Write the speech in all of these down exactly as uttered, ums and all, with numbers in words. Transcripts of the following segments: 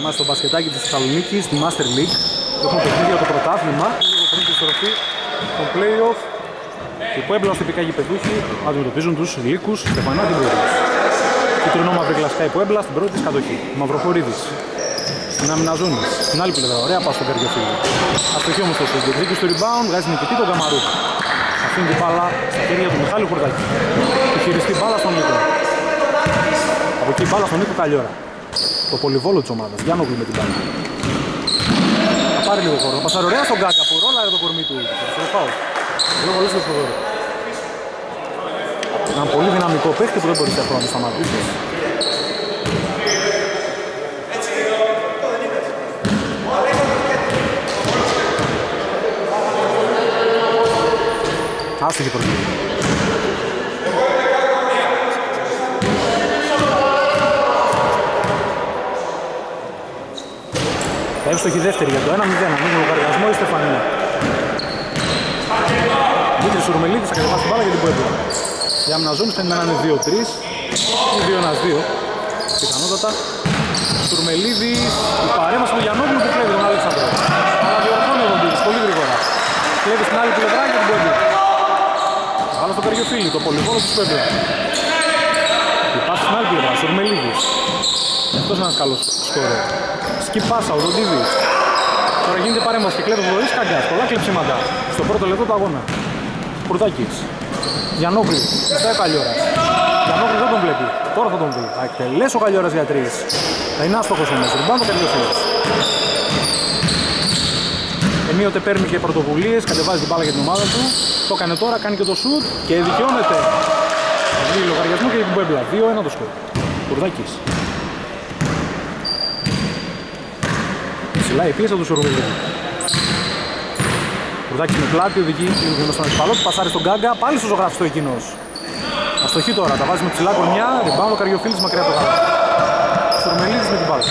Είμαστε στο μπασκετάκι της Θεσσαλονίκης, στη Master League. Έχουμε παιχνίδι για το πρωτάθλημα, λίγο πριν τη στροφή των play-off. Οι Puebla τυπικά γηπεδούχοι αντιμετωπίζουν τους Λύκους Στεφανά την πρώτη. Κίτρινο μαύρη κλασικά η Puebla στην πρώτη της κατοχή. Μαυροχωρίδης στην άμυνα ζώνης. Στην άλλη πλευρά, ωραία πας στον Καρδιοφίλη. Αστοχή όμως το σέντ. Διεκδίκηση στο rebound, βγάζει νικητή τον Καμαρούδη. Αφήνει την μπάλα στα χέρια του Μιχάλη Χουρδάκη. Του χειριστεί μπάλα στον Νίκο. Από εκεί μπάλα στον Νίκο Καλλιόρα. Το πολυβόλο της ομάδας. Γιάννογλου με την μπάλα. Θα πάρει λίγο χώρο. Θα πασάρει ωραία στον Γκάκα που ρόλαρε το κορμί του. Στο φάουλ. Λόγω λες στο χώρο. Έναν πολύ δυναμικό παίχτη που δεν μπορεί αυτό να σταματήσει. Άστοχη προσοχή. Εύστοχη δεύτερη για το ένα μηδέν. Ανοίγει λογαριασμό η Στεφανία. Δημήτρης Σουρμελίδης θα κατεβάσει την μπάλα για την Puebla. Η άμυνα ζώνης φαίνεται να είναι δύο τρία ή δύο ένα δύο. Πιθανότατα. Σουρμελίδης, η παρέμβαση του Γιαννόπουλου που κλέβει τον Αλεξάνδρο. Αλλά διορθώνει ο Δοντίδης πολύ γρήγορα. Κλέβει στην άλλη πλευρά για την Puebla. Βάλω στο Καριοφίλη, το πολυβόλο της Puebla. Η πάση στην άλλη πλευρά, Σουρμελίδης. Αυτός είναι ένας καλός σκόρερ. Σκι πάσα, ο Δοντίδης. Τώρα γίνεται παρέμβαση και κλέβει χωρίς Καγκάς. Πολλά κλεψίματα στο πρώτο λεπτό του αγώνα. Κουρδάκης. Γιαννόπουλου, ζητάει ο Καλλιόρας. Γιαννόπουλου δεν τον βλέπει. Τώρα θα τον δει. Θα εκτελέσει ο Καλλιόρας για τρεις. Θα είναι άστοχος όμως. Ριμπάουντ ο Καριοφίλης. Ενίοτε παίρνει και πρωτοβουλίες, κατεβάζει την μπάλα για την ομάδα του. Το έκανε τώρα, κάνει και το σουτ και δικαιώνεται. Θα βγει λογαριασμό και για την Puebla. δύο ένα το σκορ. Κουρδάκης. Ψηλά η πίεση από του Σουρμελίδη. Κουρδάκης με πλάτη, οδηγεί στον αντιπαλό του, πασάρει στον Γκάγκα, πάλι στο ζωγραφιστό εκείνος. Αστοχή τώρα, τα βάζει με ψηλά κορμιά, rebound ο Καριοφίλης μακριά από το γάλα. Σουρμελίδης με την μπάλα.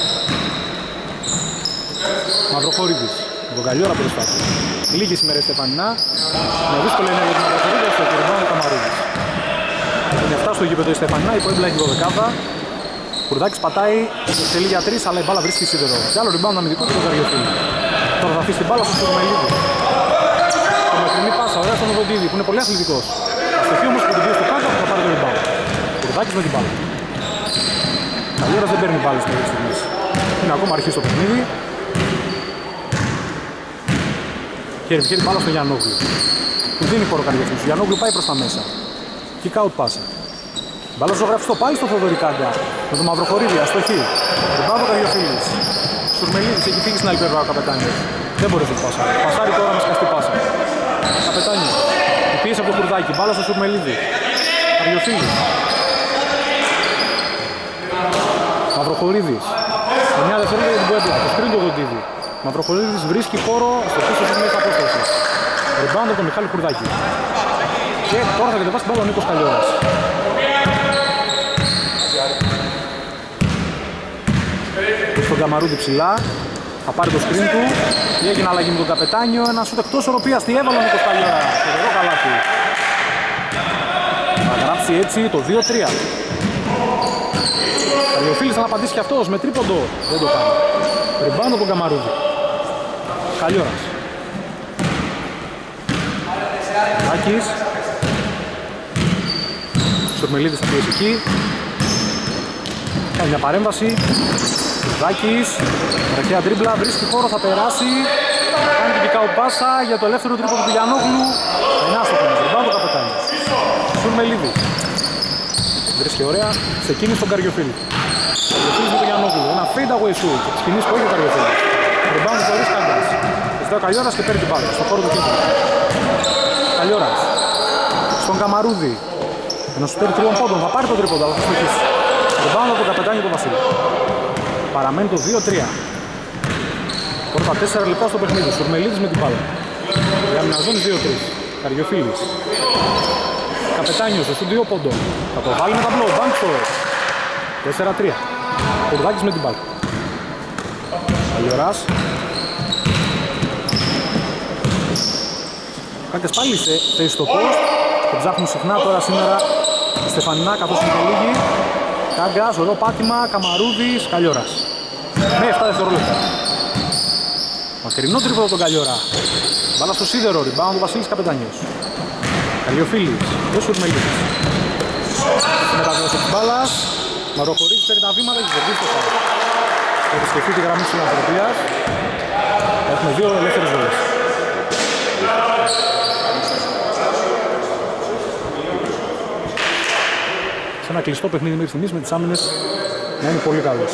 Μαυροχωρίδης, τον Καλλιόρα μπροστά του. Λίγη σήμερα η Στεφανινά, με δύσκολη ενέργεια του Μαυροχωρίδης, στο rebound ο Καμαρούδης. Είναι αυτά στο γήπεδο η Στεφανινά, η Puebla έχει δωδεκάδα. Κουρδάκης πατάει, θέλει για τρεις, αλλά η μπάλα βρίσκει σίδερο. Και άλλο rebound αμυντικό του Καριοφίλη. Τώρα θα αφήσει την μπάλα στο Σουρμελίδη. Το μακρινή πάσα, ωραία στον Οδοντίδη που είναι πολύ αθλητικός. Αστοχή όμως που την πήρε στο κάτω θα πάρει το rebound. Κουρδάκης με την μπάλα. Καλλιόρας δεν παίρνει μπάλες μέχρι στιγμής. Είναι ακόμα αρχή στο παιχνίδι. Και έρχεται την μπάλα στο Γιαννόγλου. Του δίνει χώρο Καριοφίλης. Ο Γιαννόγλου πάει προς τα μέσα. Kick out πάσα. Μπάλα ζωγραφιστό πάλι στο Θοδωρή Κάγκα. Με τον Μαυροχωρίδη, αστοχή. Rebound ο Καριοφίλης. Σουρμελίδης έχει φύγει στην άλλη πλευρά ο Καπετάνιος. Δεν μπορεί να πάσα. Πασάρει τώρα με σκαστή πάσα. Καπετάνιος. Η πίεση από το Κουρδάκι. Μπάλα στο Σουρμελίδη. Καριοφίλης. Μαυροχωρίδης. εννιά δευτερόλεπτα για την Puebla. Το σκριν του Δοντίδη. Μαυροχωρίδης βρίσκει χώρο στο πίσω της μέγιστης απόστασης. Rebound από τον Μιχάλη Κουρδάκη. Και τώρα θα κατεβάσει την μπάλα ο Νίκος Καλλιόρας. Στον Καμαρούδη ψηλά. Θα πάρει το screen του. Και έγινε αλλαγή με τον Καπετάνιο. Ένα σούτ εκτός οροπίας. Τι έβαλε ο Νίκος Καλλιόρα. Και εδώ καλάθι. Θα γράψει έτσι το δύο τρία. Καριοφίλης θα απαντήσει και αυτός με τρίποντο. Δεν το κάνει. Rebound από τον Καμαρούδη. Καλλιόρας. Άκης. Σουρμελίδης θα πιέσει εκεί. Κάνει μια παρέμβαση. Κουρδάκης. Ραχαία τρίμπλα. Βρίσκει χώρο, θα περάσει. Θα κάνει την kick out πάσα για το ελεύθερο τρίποντο του Γιαννόγλου. Ενά στο πέντε. Rebound το Καπετάνιο. Σουρμελίδης. Βρίσκει ωραία. Ξεκίνησε τον Καριοφίλη. Καριοφίλης με τον Γιαννόγλου. Ένα fade away shoot. Τις κινήσεις που έχει ο Καριοφίλης. Rebound χωρίς Κάγκας. Ζητάει ο Καλλιόρας και παίρνει την μπάλα. Στο χώρο του κέντρου. Καλλιόρας. Στον Καμαρούδη. Ένα σουτέρ τριών πόντων. Θα πάρει το τρίποντο, αλλά θα στοχίσει. Rebound από τον Καπετάνιο του Βασίλη. Παραμένει το δύο τρία. Πρώτα τέσσερα λεπτά στο παιχνίδι. Σουρμελίδης με την μπάλα. Για να ζώνει δύο τρία. Καριοφίλης. Καπετάνιος στο δύο πόντων. Θα το βάλει με ταμπλό. Μπάνξορ. τέσσερα τρία. Κουρδάκης με την μπάλα. Καλλιόρας. Κάγκας πάλι σε θέση στο post. Το ψάχνουν συχνά τώρα σήμερα η Στεφανινά καθώς είναι λίγοι. Κάγκας, ωραίο πάτημα, Καμαρούδης, Καλλιόρας. με επτά δευτερόλεπτα. Μακρινό τρίποδο τον Καλιόρα. Μπάλα στο σίδερο, rebound ο Βασίλης Καπετάνιος. Καλιοφίλης, ο Σουρμελίδης. Μεταδόση της μπάλας. Μαροχωρίδης παίρνει τα βήματα και κερδίζει το φάουλ. Θα επισκεφτεί τη γραμμή της φιλανθρωπίας. Έχουμε δύο ελεύθερες βολές. Σε ένα κλειστό παιχνίδι μέχρι στιγμής με τις άμυνες να είναι πολύ καλές.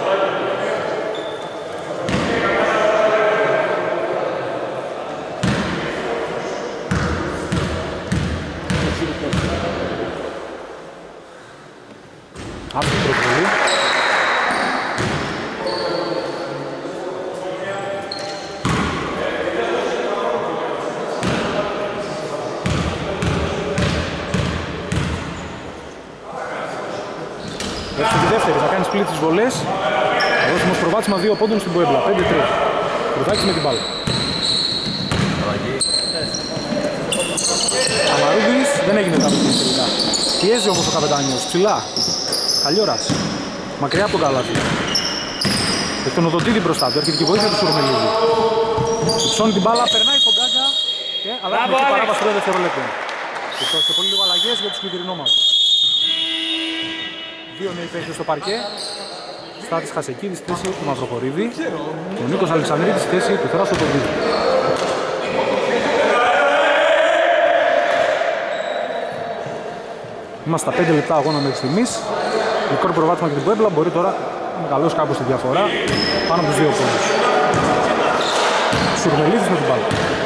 Αυτή την προβολή. Έρχεται τη δεύτερη, θα κάνει split τις βολές. Θα δώσει όμως προβάτισμα δύο πόντων στην Ποέμπλα, πέντε τρία. Κρουδάκης με την μπάλα. Αμαρούδης δεν έγινε τα παιχνίδια τελικά. Πιέζει όμως ο Καπετάνιος, ψηλά. Καλιόρας, μακριά από τον καλάθι. Έχει τον Οδοντίδη μπροστά του, έρχεται και η βοήθεια του Σουρμελίδη. Ψώνει την μπάλα, περνάει στον Γκάγκα και αλλάζει με την παράβαση τρία δευτερολέπτων. Και σε πολύ λίγο αλλαγές για τους κυτρινόμαυρους. Δύο νέοι παίκτες στο παρκέ. Στάτης Χασεκίδης στη θέση του Μαυροχωρίδη και ο Νίκος Αλεξανδρίδης στη θέση του Θράσου Οδοντίδη. Είμαστε στα πέντε λεπτά αγώνα μέχρι στιγμής. Μικρό προβάτισμα για την Πουέμπλα, μπορεί τώρα να μεγαλώσει κάπως τη διαφορά πάνω από τους δύο πόντους. Σουρμελίδης με την μπάλα.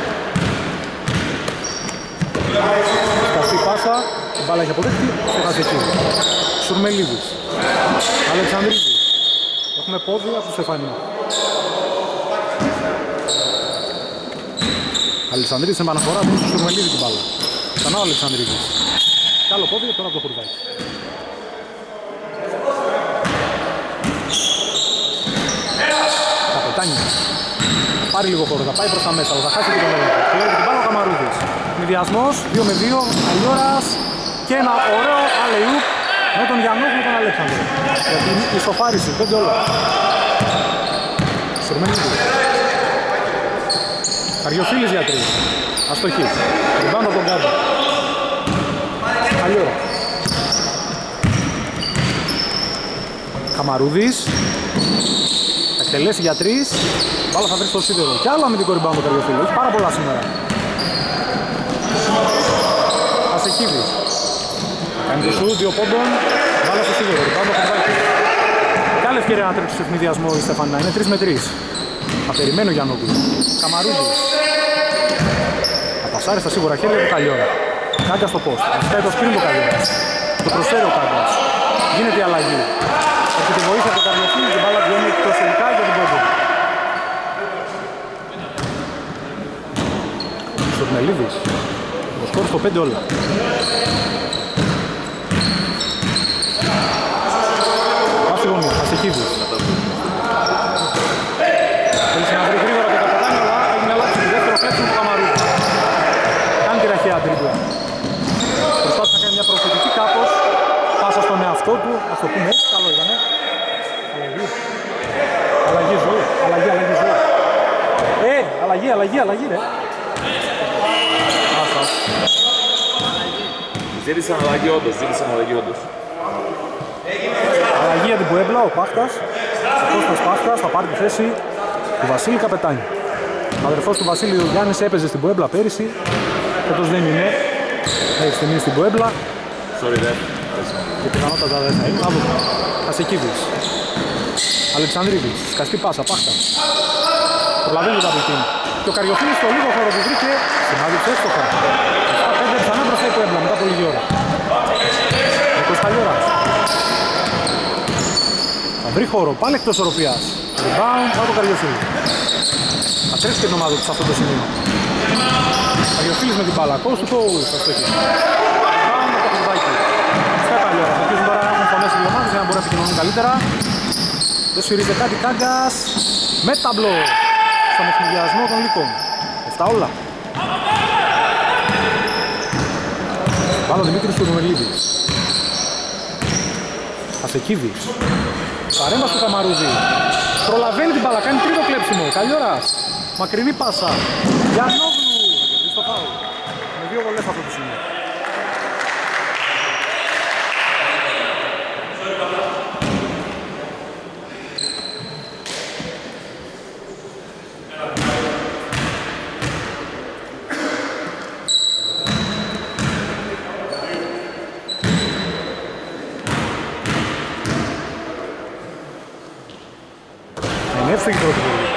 Σκαστή πάσα, η μπάλα έχει αποδέχτη, στεγάζει εκεί. Σουρμελίδης, Αλεξανδρίδης. Έχουμε πόδι από το Στεφανί. Αλεξανδρίδης σε επαναφορά, δίνει στο Σουρμελίδη την μπάλα. Ξανά ο Αλεξανδρίδης. Κι άλλο πόδι και τώρα από το Χουρδάκι. Καπετάνιος. Πάρει λίγο χώρο, θα πάει προς τα μέσα, αλλά θα χάσει και τον έλεγχο. Κλέβει την μπάλα ο Καμαρούδης. Μηδιασμός, δύο με δύο, Αλλιώρας και ένα ωραίο αλεϊούπ με τον Γιαννόπουλο και τον Αλέξανδρο. Για την ισοφάριση, πέντε όλα. Σουρμενίδη. Καριοφίλης για τρεις. Αστοχή. Ριμπάουντ από τον κάτω. Αλλιώρα. Καμαρούδης. Θα εκτελέσει για τρεις. Μπάλα θα βρει στο σίδερο. Κι άλλο αμυντικό ριμπάουντ από τον Καριοφίλη. Έχει πάρα πολλά σήμερα. Ασεκίδης. Κάνει το σουτ, δύο πόντων. Μπάλα στο σίδερο. Ριμπάουντ από τον Καριοφίλη. Καλή ευκαιρία να τρέξει στο ευνηδιασμό η Στεφανίνα. Είναι τρεις με τρεις. Θα περιμένει ο Γιαννόπουλο. Καμαρούδης. Θα πασάρει στα σίγουρα χέρια του Καλιόρα. Κάγκα στο post. Ζητάει το σκριν του Καλιόρας. Το προσφέρει ο Κάγκας. Γίνεται η αλλαγή. Έχει τη βοήθεια από τον Καριοφίλη και η μπάλα βγαίνει εκτός τελικά για την πόντο. Σουρμελίδης. Το σκόρ στο πέντε όλα. Πάση γωνία. Ασεκίδης. Θέλησε να βρει γρήγορα το Καπετάνιο, αλλά έγινε λάθος το δεύτερο κλέψιμο του Καμαρούδη. Κάνει τη ραχαία τρίπλα. Προσπάθησε να κάνει μια προθετική κάπως. Πάσα στον εαυτό του. Ας το πούμε έτσι. Καλό ήτανε. Αλλαγή. Αλλαγή ζωή. Αλλαγή, αλλαγή ζωή. Ε, αλλαγή, αλλαγή, αλλαγή ρε. Άσα. Ζήτησαν αλλαγή όντως, ζήτησαν αλλαγή όντως. Αλλαγή για την Πουέμπλα, ο Πάχτας. Ο Κώστας Πάχτας θα πάρει τη θέση του Βασίλη Καπετάνη. Ο αδερφός του Βασίλη ο Γιάννης έπαιζε στην Πουέμπλα πέρυσι. Φέτος δεν είναι. Έχει στιγμή στην Πουέμπλα. Sorry, δεν. Και πιθανότατα δεν θα είναι. Θα δούμε. Ασεκίδης. Αλεξανδρίδης. Σκαστή πάσα. Πάχτας. Προλαβαίνει το double team. Και ο Καριοφίλης στο λίγο χώρο που βρήκε. Συνάδειψε έστοχα. εφτά πέντε ξανά μπροστά η Πουέμπλα μετά από λίγη ώρα. Νίκος Καλιόρας. Θα βρει χώρο. Πάλι εκτός οροπίας. Rebound από τον Καριοφίλη. Θα τρέξει και την ομάδα του σε αυτό το σημείο. Καριοφίλης με την μπάλα. Coast to coast. Θα στοχεί. Rebound από το Χουρδάκι. Στα Καλιόρα. Θα αρχίσουν τώρα να έχουν φωνές οι ομάδες για να μπορούν να επικοινωνούν καλύτερα. Δεν σφυρίζεται κάτι. Κάγκας. Με ταμπλό. Στον εθνιδιασμό των λύκων. Εφτά όλα. Πάνω Δημήτρης Σουρμελίδης. Ασεκίδης. Παρέμβαση του Καμαρούδη. προλαβαίνει την μπάλα, κάνει τρίτο κλέψιμο. Καλιόρας, μακρινή πάσα. Γιαννόγλου, στο φάουλ. Με δύο βολές αυτό το σημείο. Εύστοχη πρώτη βολή.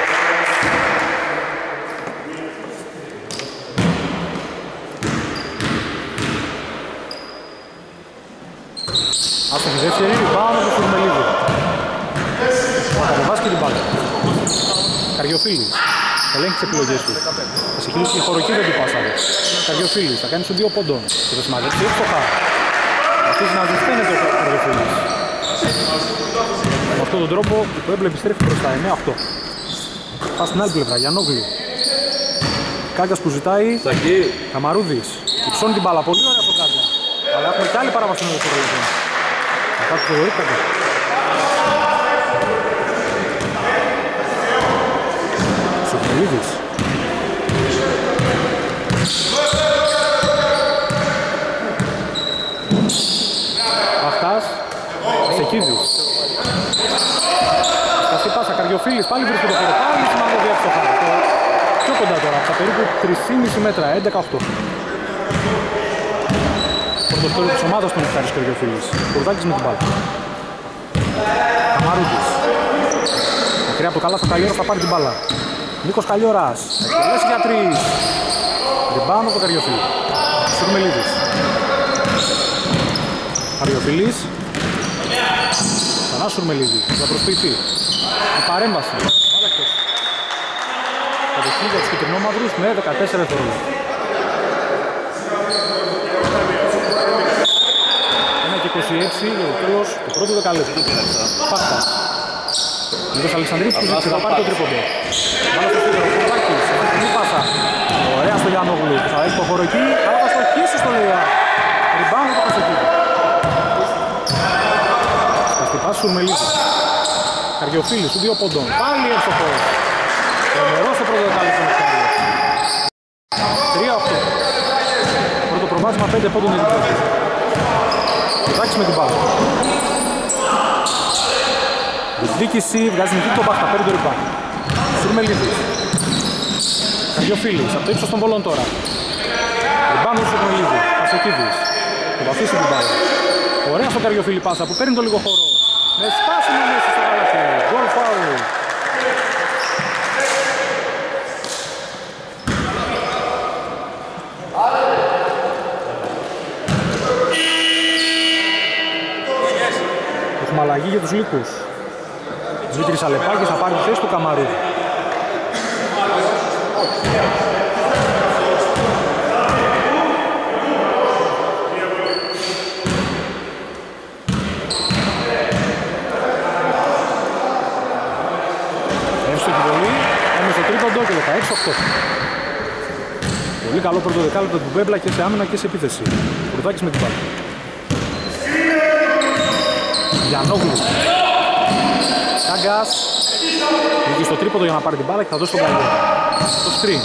Άστοχη δεύτερη, πάνω από το Σουρμελίδη. Θα κατεβάσει και την μπάλα. Καριοφίλης, ελέγχει τις επιλογές του. Θα συγχύλισει και χωροκύριο του πάσαρε. Καριοφίλης, θα κάνει σου δύο πόντων. Και θα σημαδέψει εύστοχα. Αρχίζει να ζητένεται ο Καριοφίλης. Με αυτόν τον τρόπο το έμπλε επιστρέφει μπροστά, εννέα οκτώ. Πας στην άλλη πλευρά, Γιαννόγλου. Κάγκας που ζητάει, Καμαρούδης. Υψώνει την μπάλα, πολύ ωραία από Κάγκα. Αλλά έχουμε και άλλη παράβαση με το φορολογικό. Αυτά του Θεοδωρή Κάγκα. Σοφρελίδης. Αυτάς, Ασεκίδης. Αυτή πάσα, Καριοφίλης, πάλι βρίσκει το χώρο, πάλι σημαντικό εύστοχα. Πιο κοντά τώρα, από περίπου τρία κόμμα πέντε μέτρα, έντεκα οκτώ. Πρώτο σκόρ της ομάδας των Ιφτάρης Καριοφίλης. Κουρδάκης με την μπάλα. Καμαρούτης. Μακριά από το καλά στο Καλιόρας θα πάρει την μπάλα. Νίκος Καλιόρας, εκτελέσει για τρεις. Ριμπάουντ από το Καριοφίλη. Σουρμελίδης. Καριοφίλης. Ξανά Σουρμελίδη, θα προσποιηθεί. Η παρέμβαση. Βάλεκτος. Κατοχή για τους κυτρινόμαυρους με δεκατέσσερα δευτερόλεπτα. ένα και είκοσι έξι για το τέλος του πρώτου δεκαλέπτου. Πάστα. Νίκος Αλεξανδρίδης που ζήτησε, θα πάρει το τρίποντο. Βάλε στο φίδερο, Κουρδάκης, ευθυνή πάσα. Ωραία στο Γιαννόγλου, θα έχει το χώρο εκεί, αλλά θα στοχίσει στο Λεϊά. Ριμπάουντ το Κασεκίδη. Πας Σουρμελίδη. Καριοφίλης, του δύο πόντων. Πάλι εύστοχος. Τρομερός το πρώτο δεκάλεπτο του Καριοφίλη. τρία οκτώ. Πρώτο προβάδισμα πέντε πόντων για την πρώτη. Κουρδάκης με την μπάλα. Διεκδίκηση, βγάζει νική τον Μπάχτα, παίρνει το ριμπάουντ. Σουρμελίδης. Καριοφίλης, από το ύψος των βολών τώρα. Ριμπάουντ του Σουρμελίδη. Ασεκίδης. Θα βαφήσει την μπάλα. Ωραία στο Καριοφίλη πάσα που παίρνει το λίγο χώρο. Με σπάσιμο μέσα στο καλάθι. Γκολ φάουλ. Έχουμε αλλαγή για τους Λύκους. Δημήτρης Αλεπάκης θα πάρει τη θέση του Καμαρού. Και δεκαέξι οκτώ. Πολύ καλό πρώτο δεκάλεπτο του Μπέμπλα και σε άμυνα και σε επίθεση. Κουρδάκης με την μπάλα. Γιαννόγλου. Κάγκας. Βγήκε στο τρίποντο για να πάρει την μπάλα και θα δώσει τον Καλιόρα. Το screen.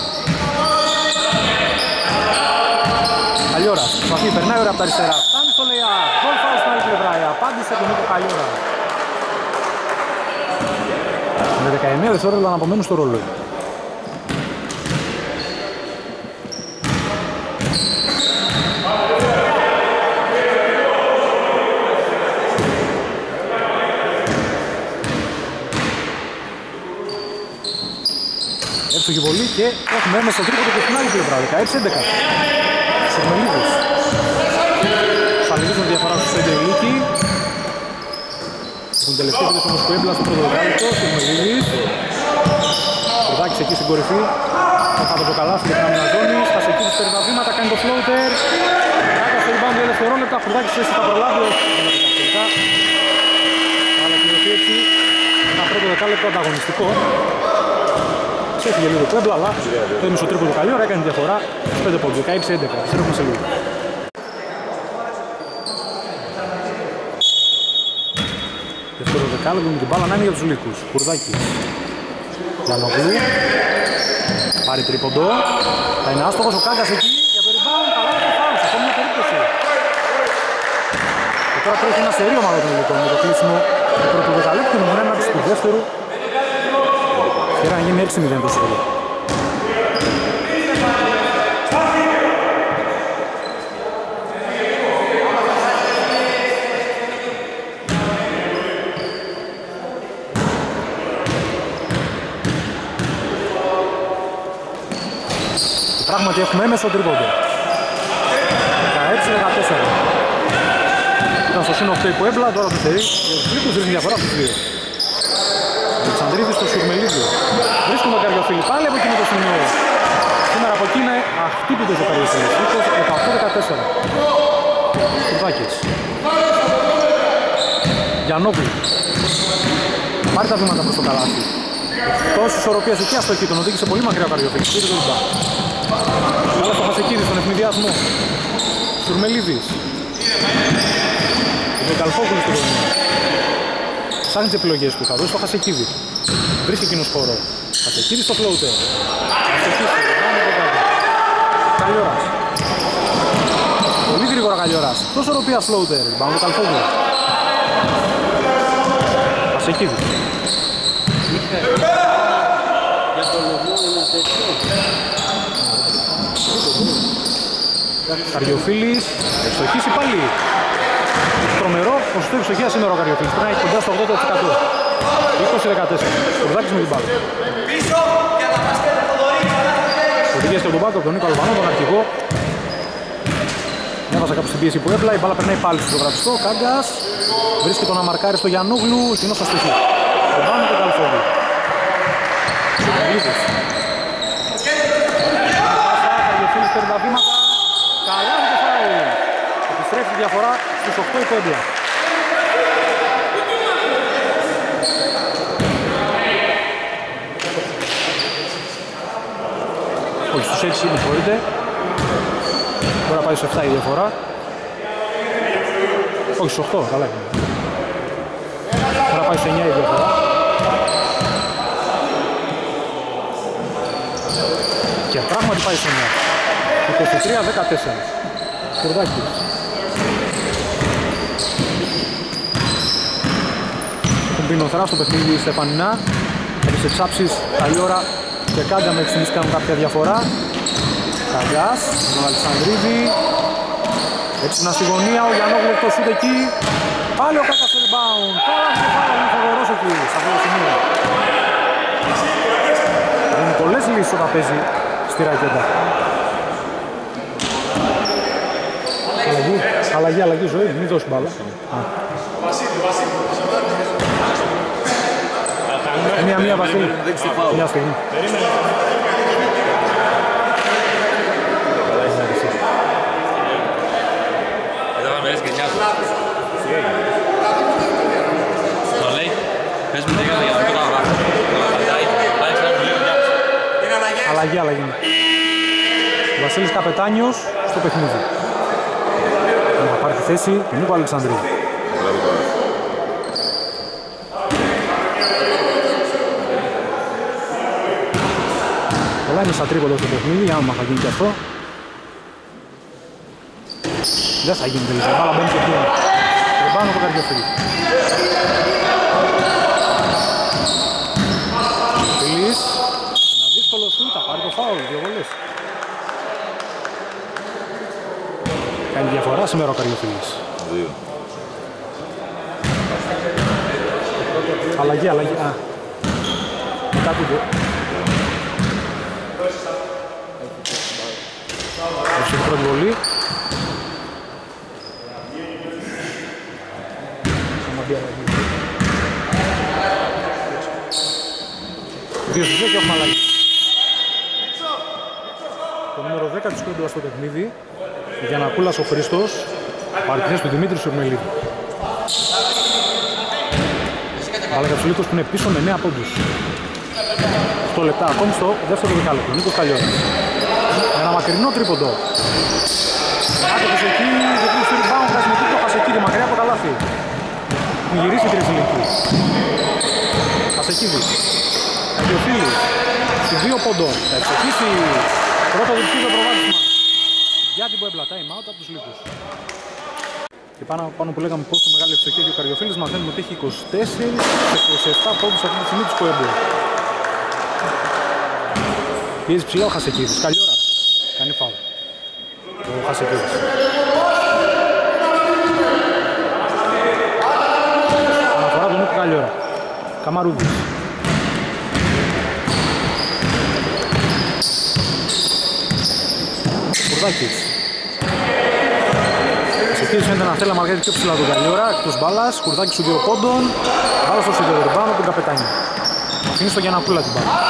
Καλιόρας. Προσπαθεί, περνάει ωραία από τα αριστερά. Φτάνει στο Λεϊά. Γκολ φάουλ στην άλλη πλευρά. Η απάντηση από τον Νίκο Καλιόρα. Με δεκαεννέα δευτερόλεπτα να απομένουν στο ρόλο. Εύστοχη βολή και έχουμε μέσα στο τρίποντο και στην άλλη πλευρά. δεκαέξι έντεκα. Σουρμελίδης. Θα λυγίσουν τη διαφορά στους πέντε Λύκοι. Έχουν τελευταίο και όμως που έμπλα στο πρώτο δεκάλεπτο. Σουρμελίδης. Κουρδάκης εκεί στην κορυφή. Θα το προκαλάσει για την άμυνα ζώνης. Θα σε εκεί τις περιβαβήματα, κάνει το floater. Κάκα στο rebound για δευτερόλεπτα. Κουρδάκης έτσι θα προλάβει. Θα ολοκληρωθεί έτσι ένα πρώτο δεκάλεπτο ανταγωνιστικό. Έφυγε λίγο το έμπλα, αλλά το έμεινε στο τρίπο του Καλιόρα, έκανε διαφορά στους πέντε πόντους, δεκαέξι έντεκα. Επιστρέφουμε σε λίγο. Δεύτερο δεκάλεπτο με την μπάλα να είναι για τους Λύκους. Κουρδάκης. Γιαννογλου. Πάρει τρίποντο. Θα είναι άστοχος ο Κάγκας εκεί για το rebound. Καλά είναι το φάουλ. Ακόμη μια περίπτωση. Και τώρα τρέχει ένα σερίο μάλλον των Λύκων με το κλείσιμο του πρώτου δεκαλέπτου και με την έναρξη του δεύτερου. Και να γίνει έξι μηδέν το σερίο. Πράγματι έχουμε έμεσο τρίποντο. δεκαέξι δεκατέσσερα. Ήταν στο σύν οκτώ που έμπλα, τώρα του θερεί. Ο Λύκους δίνει διαφορά από τους δύο. Ο Αλεξανδρίδης στο Σιουρμελίδη. Βρίσκουν τον Καριοφίλη πάλι από εκείνο το σημείο. Σήμερα από εκεί είναι αχτύπητος ο Καριοφίλης. δεκαοκτώ δεκατέσσερα. Κουρδάκης. Γιαννόγλου. Πάρει τα βήματα προς το καλάθι. Τόση ισορροπίας εκεί αστοχή, τον οδήγησε πολύ μακριά ο Καριοφίλης. Πήρε το λιμπά. Αλλά στο Χασεκίδη στον ευνηδιασμό. Σουρμελίδης. Ο Καλφόγλου στην γωνία. Ψάχνει τις επιλογές του, θα δώσει στο Χασεκίδη. Βρίσκει εκείνος χώρο. Χασεκίδη στο φλόουτερ. Χασεκίδη, Καλιόρας. Πολύ γρήγορα Καλιόρας. Τόσο ροπία φλόουτερ. Πάμε το Καλφόγλου. Χασεκίδη. Για το λογμό είναι τέτοιο. Καριοφίλης, ευστοχίσει πάλι. Τρομερό ποσοστό ευστοχίας σήμερα ο Καριοφίλης. Πρέπει να έχει κοντά στο ογδόντα τοις εκατό. είκοσι δεκατέσσερα. Κουρδάκης με την μπάλα. Οδηγίες και τον Πάκο από τον Νίκο Αλβανό, τον αρχηγό. Έβαζα κάπου στην πίεση που έπλα. Η μπάλα περνάει πάλι στο γραφιστό. Κάγκας βρίσκει τον αμαρκάρι στο Γιαννόγλου. Εκείνος αστοχεί. Τον πάνω και τον Καλφόγλου. Σουρμελίδης. Καριοφίλης παίρνει τα βήματα. Καλά είναι το φάουλ. Επιστρέφει τη διαφορά στους οκτώ η πέντε. Όχι, στους έξι με συγχωρείτε. Τώρα πάει στους εφτά η διαφορά. Όχι, στους οκτώ, καλά είναι. Τώρα πάει στους εννιά η διαφορά. Και πράγματι πάει στους εννιά. είκοσι τρία δεκατέσσερα. Κουρδάκης. Κουμπινοθρά στο παιχνίδι η Στεφανινά. Έχεις εξάψεις καλή ώρα και Κάγκα μέχρι στιγμής κάνουν κάποια διαφορά. Καγκάς, τον Αλεξανδρίδη. Έτσι να στη γωνία, ο Γιαννόγλου το σούτ εκεί. Πάλι ο Κάκας στο rebound. Καλά και πάλι είναι φοβερός εκεί, σε αυτό το σημείο. Είναι πολλές λύσεις όταν παίζει στη ρακέτα. Αλλαγή, αλλαγή, αλλαγή ζωή, μην δώσει μπάλα. Μία, μία Βασίλη, μια στιγμή. Εδώ θα μερές και νοιάζω. Το λέει, πες μου λίγα για να μην το αγράφω. Αλλαγή, αλλαγή. Βασίλης Καπετάνιος στο παιχνίδι. Θα πάρει τη θέση του Νίκο Αλεξανδρίου. Πολλά είναι στα τρίποντα στο παιχνίδι, άμα θα γίνει και αυτό. Δεν θα γίνει τελικά, μπάλα μπαίνει και πλέον. Δεν πάνω το Καρδιοφίλη. Φίλης, ένα δύσκολο σουτ, θα πάρει το φάουλ, δύο βολές. Κάνει διαφορά σήμερα ο Καρδιοφίλης. Δύο. Αλλαγή, αλλαγή, α. Μετά του δύο. Έχει την πρώτη βολή. Δύο στους δέκα έχουμε αλλαγή. Το νούμερο δέκα της κόντουας στο παιχνίδι. Γιαννακούλας ο Χρήστος. Παρκινές του Δημήτρη Σουρμελίδη. Αλλά για τους Λύκους που είναι πίσω με εννέα πόντους. οκτώ λεπτά ακόμη στο δεύτερο δεκάλεπτο. Νίκος Καλιώρας. Ένα μακρινό τρίποντο. Άτομος εκεί, δεν κλείσει το rebound, βγάζει με τίτλο Χασεκίδη, μακριά από τα λάθη. Έχουν γυρίσει οι τρεις ηλικοί. Χασεκίδης. Αγιοφίλης. Στη δύο πόντων. Θα εξοχίσει πρώτο δικτύο προβάδισμα. Για την Πουέμπλα. Time out από τους Λύκους. Και πάνω, πάνω που λέγαμε πόσο μεγάλη ευστοχή έχει ο Καριοφίλης, μαθαίνουμε ότι έχει είκοσι τέσσερα είκοσι επτά πόντους αυτή τη στιγμή της Πουέμπλα. Πιέζει ψηλά ο Χασεκίδης. Καλιόρας. Κάνει φάουλ. Ο Χασεκίδης. Αναφορά τον Νίκο Καλιόρα. Καμαρούδης. Κουρδάκης. Χασεκίδης φαίνεται να θέλει να μαργάζει πιο ψηλά τον Καλιόρα. Εκτός μπάλας. Κουρδάκης σου δύο πόντων. Μπάλα στο σίδερο ριμπάουντ από τον Καπετάνιο. Αφήνει στο Γιαννακούλα την μπάλα.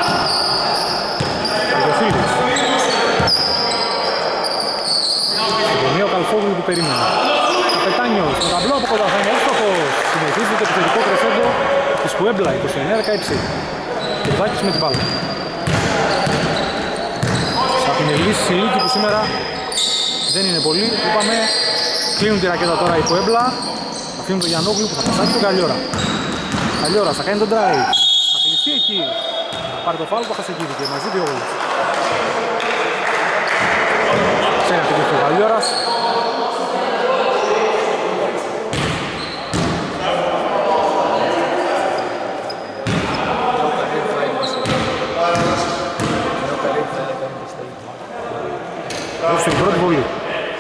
Αγιοφίλης. Στην ο Καλφόγλου που περίμενε. Καπετάνιος, το ταμπλό από κοντά θα είναι εύστοχος. Συνεχίζει το επιθετικό κρεσέντο της Πουέμπλα, είκοσι εννέα δεκαέξι. Κουρδάκης με την μπάλα. Σαπινελής, Σιλίκη που σήμερα δεν είναι πολύ. Είπαμε, κλείνουν τη ρακέτα τώρα η Πουέμπλα. Αφήνουν τον Γιαννόγλου που θα πασάρει τον Καλιόρα. Καλιόρας θα κάνει τον drive. Θα κλειστεί εκεί. Θα πάρει το φάουλ που θα Χασεκίδη και μαζί δύο όλους. Ξέρει αυτή και ο Καλιόρας. Δώσε την πρώτη βολή.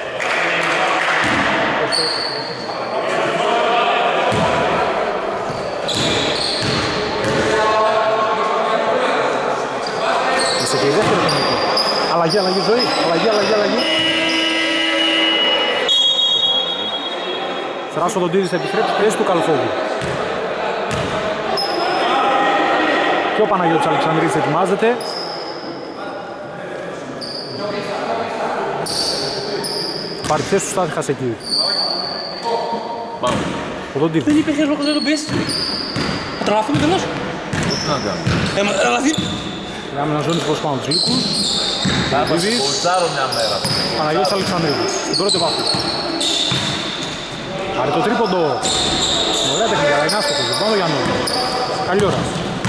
Είσαι και η δεύτερη τεχνική. Αλλαγή, αλλαγή ζωή. Αλλαγή, αλλαγή, αλλαγή. Θράσο τον Τίδης θα επιστρέψει θέση του Καλφόγλου. Και ο Παναγιώτης Αλεξανδρίδης ετοιμάζεται. Πάρει θέση του Στάθη Χασεκίδη. Πάμε. Ο τον Τίδης. Δεν υπήρχε λόγος να τον πεις. Θα τραβαθούμε τελώς. Τι να κάνουμε. Τραβαθεί. Κάνουμε ένα ζώνη προς πάνω τους Λύκους. Θα μας κοουτσάρω μια μέρα. Παναγιώτης Αλεξανδρίδης. Στην πρώτη βάθη. Πάρει το τρίποντο. Ωραία τεχνικά, είναι άστοχος. Δεν πάνω για νόμο. Καλιόρας.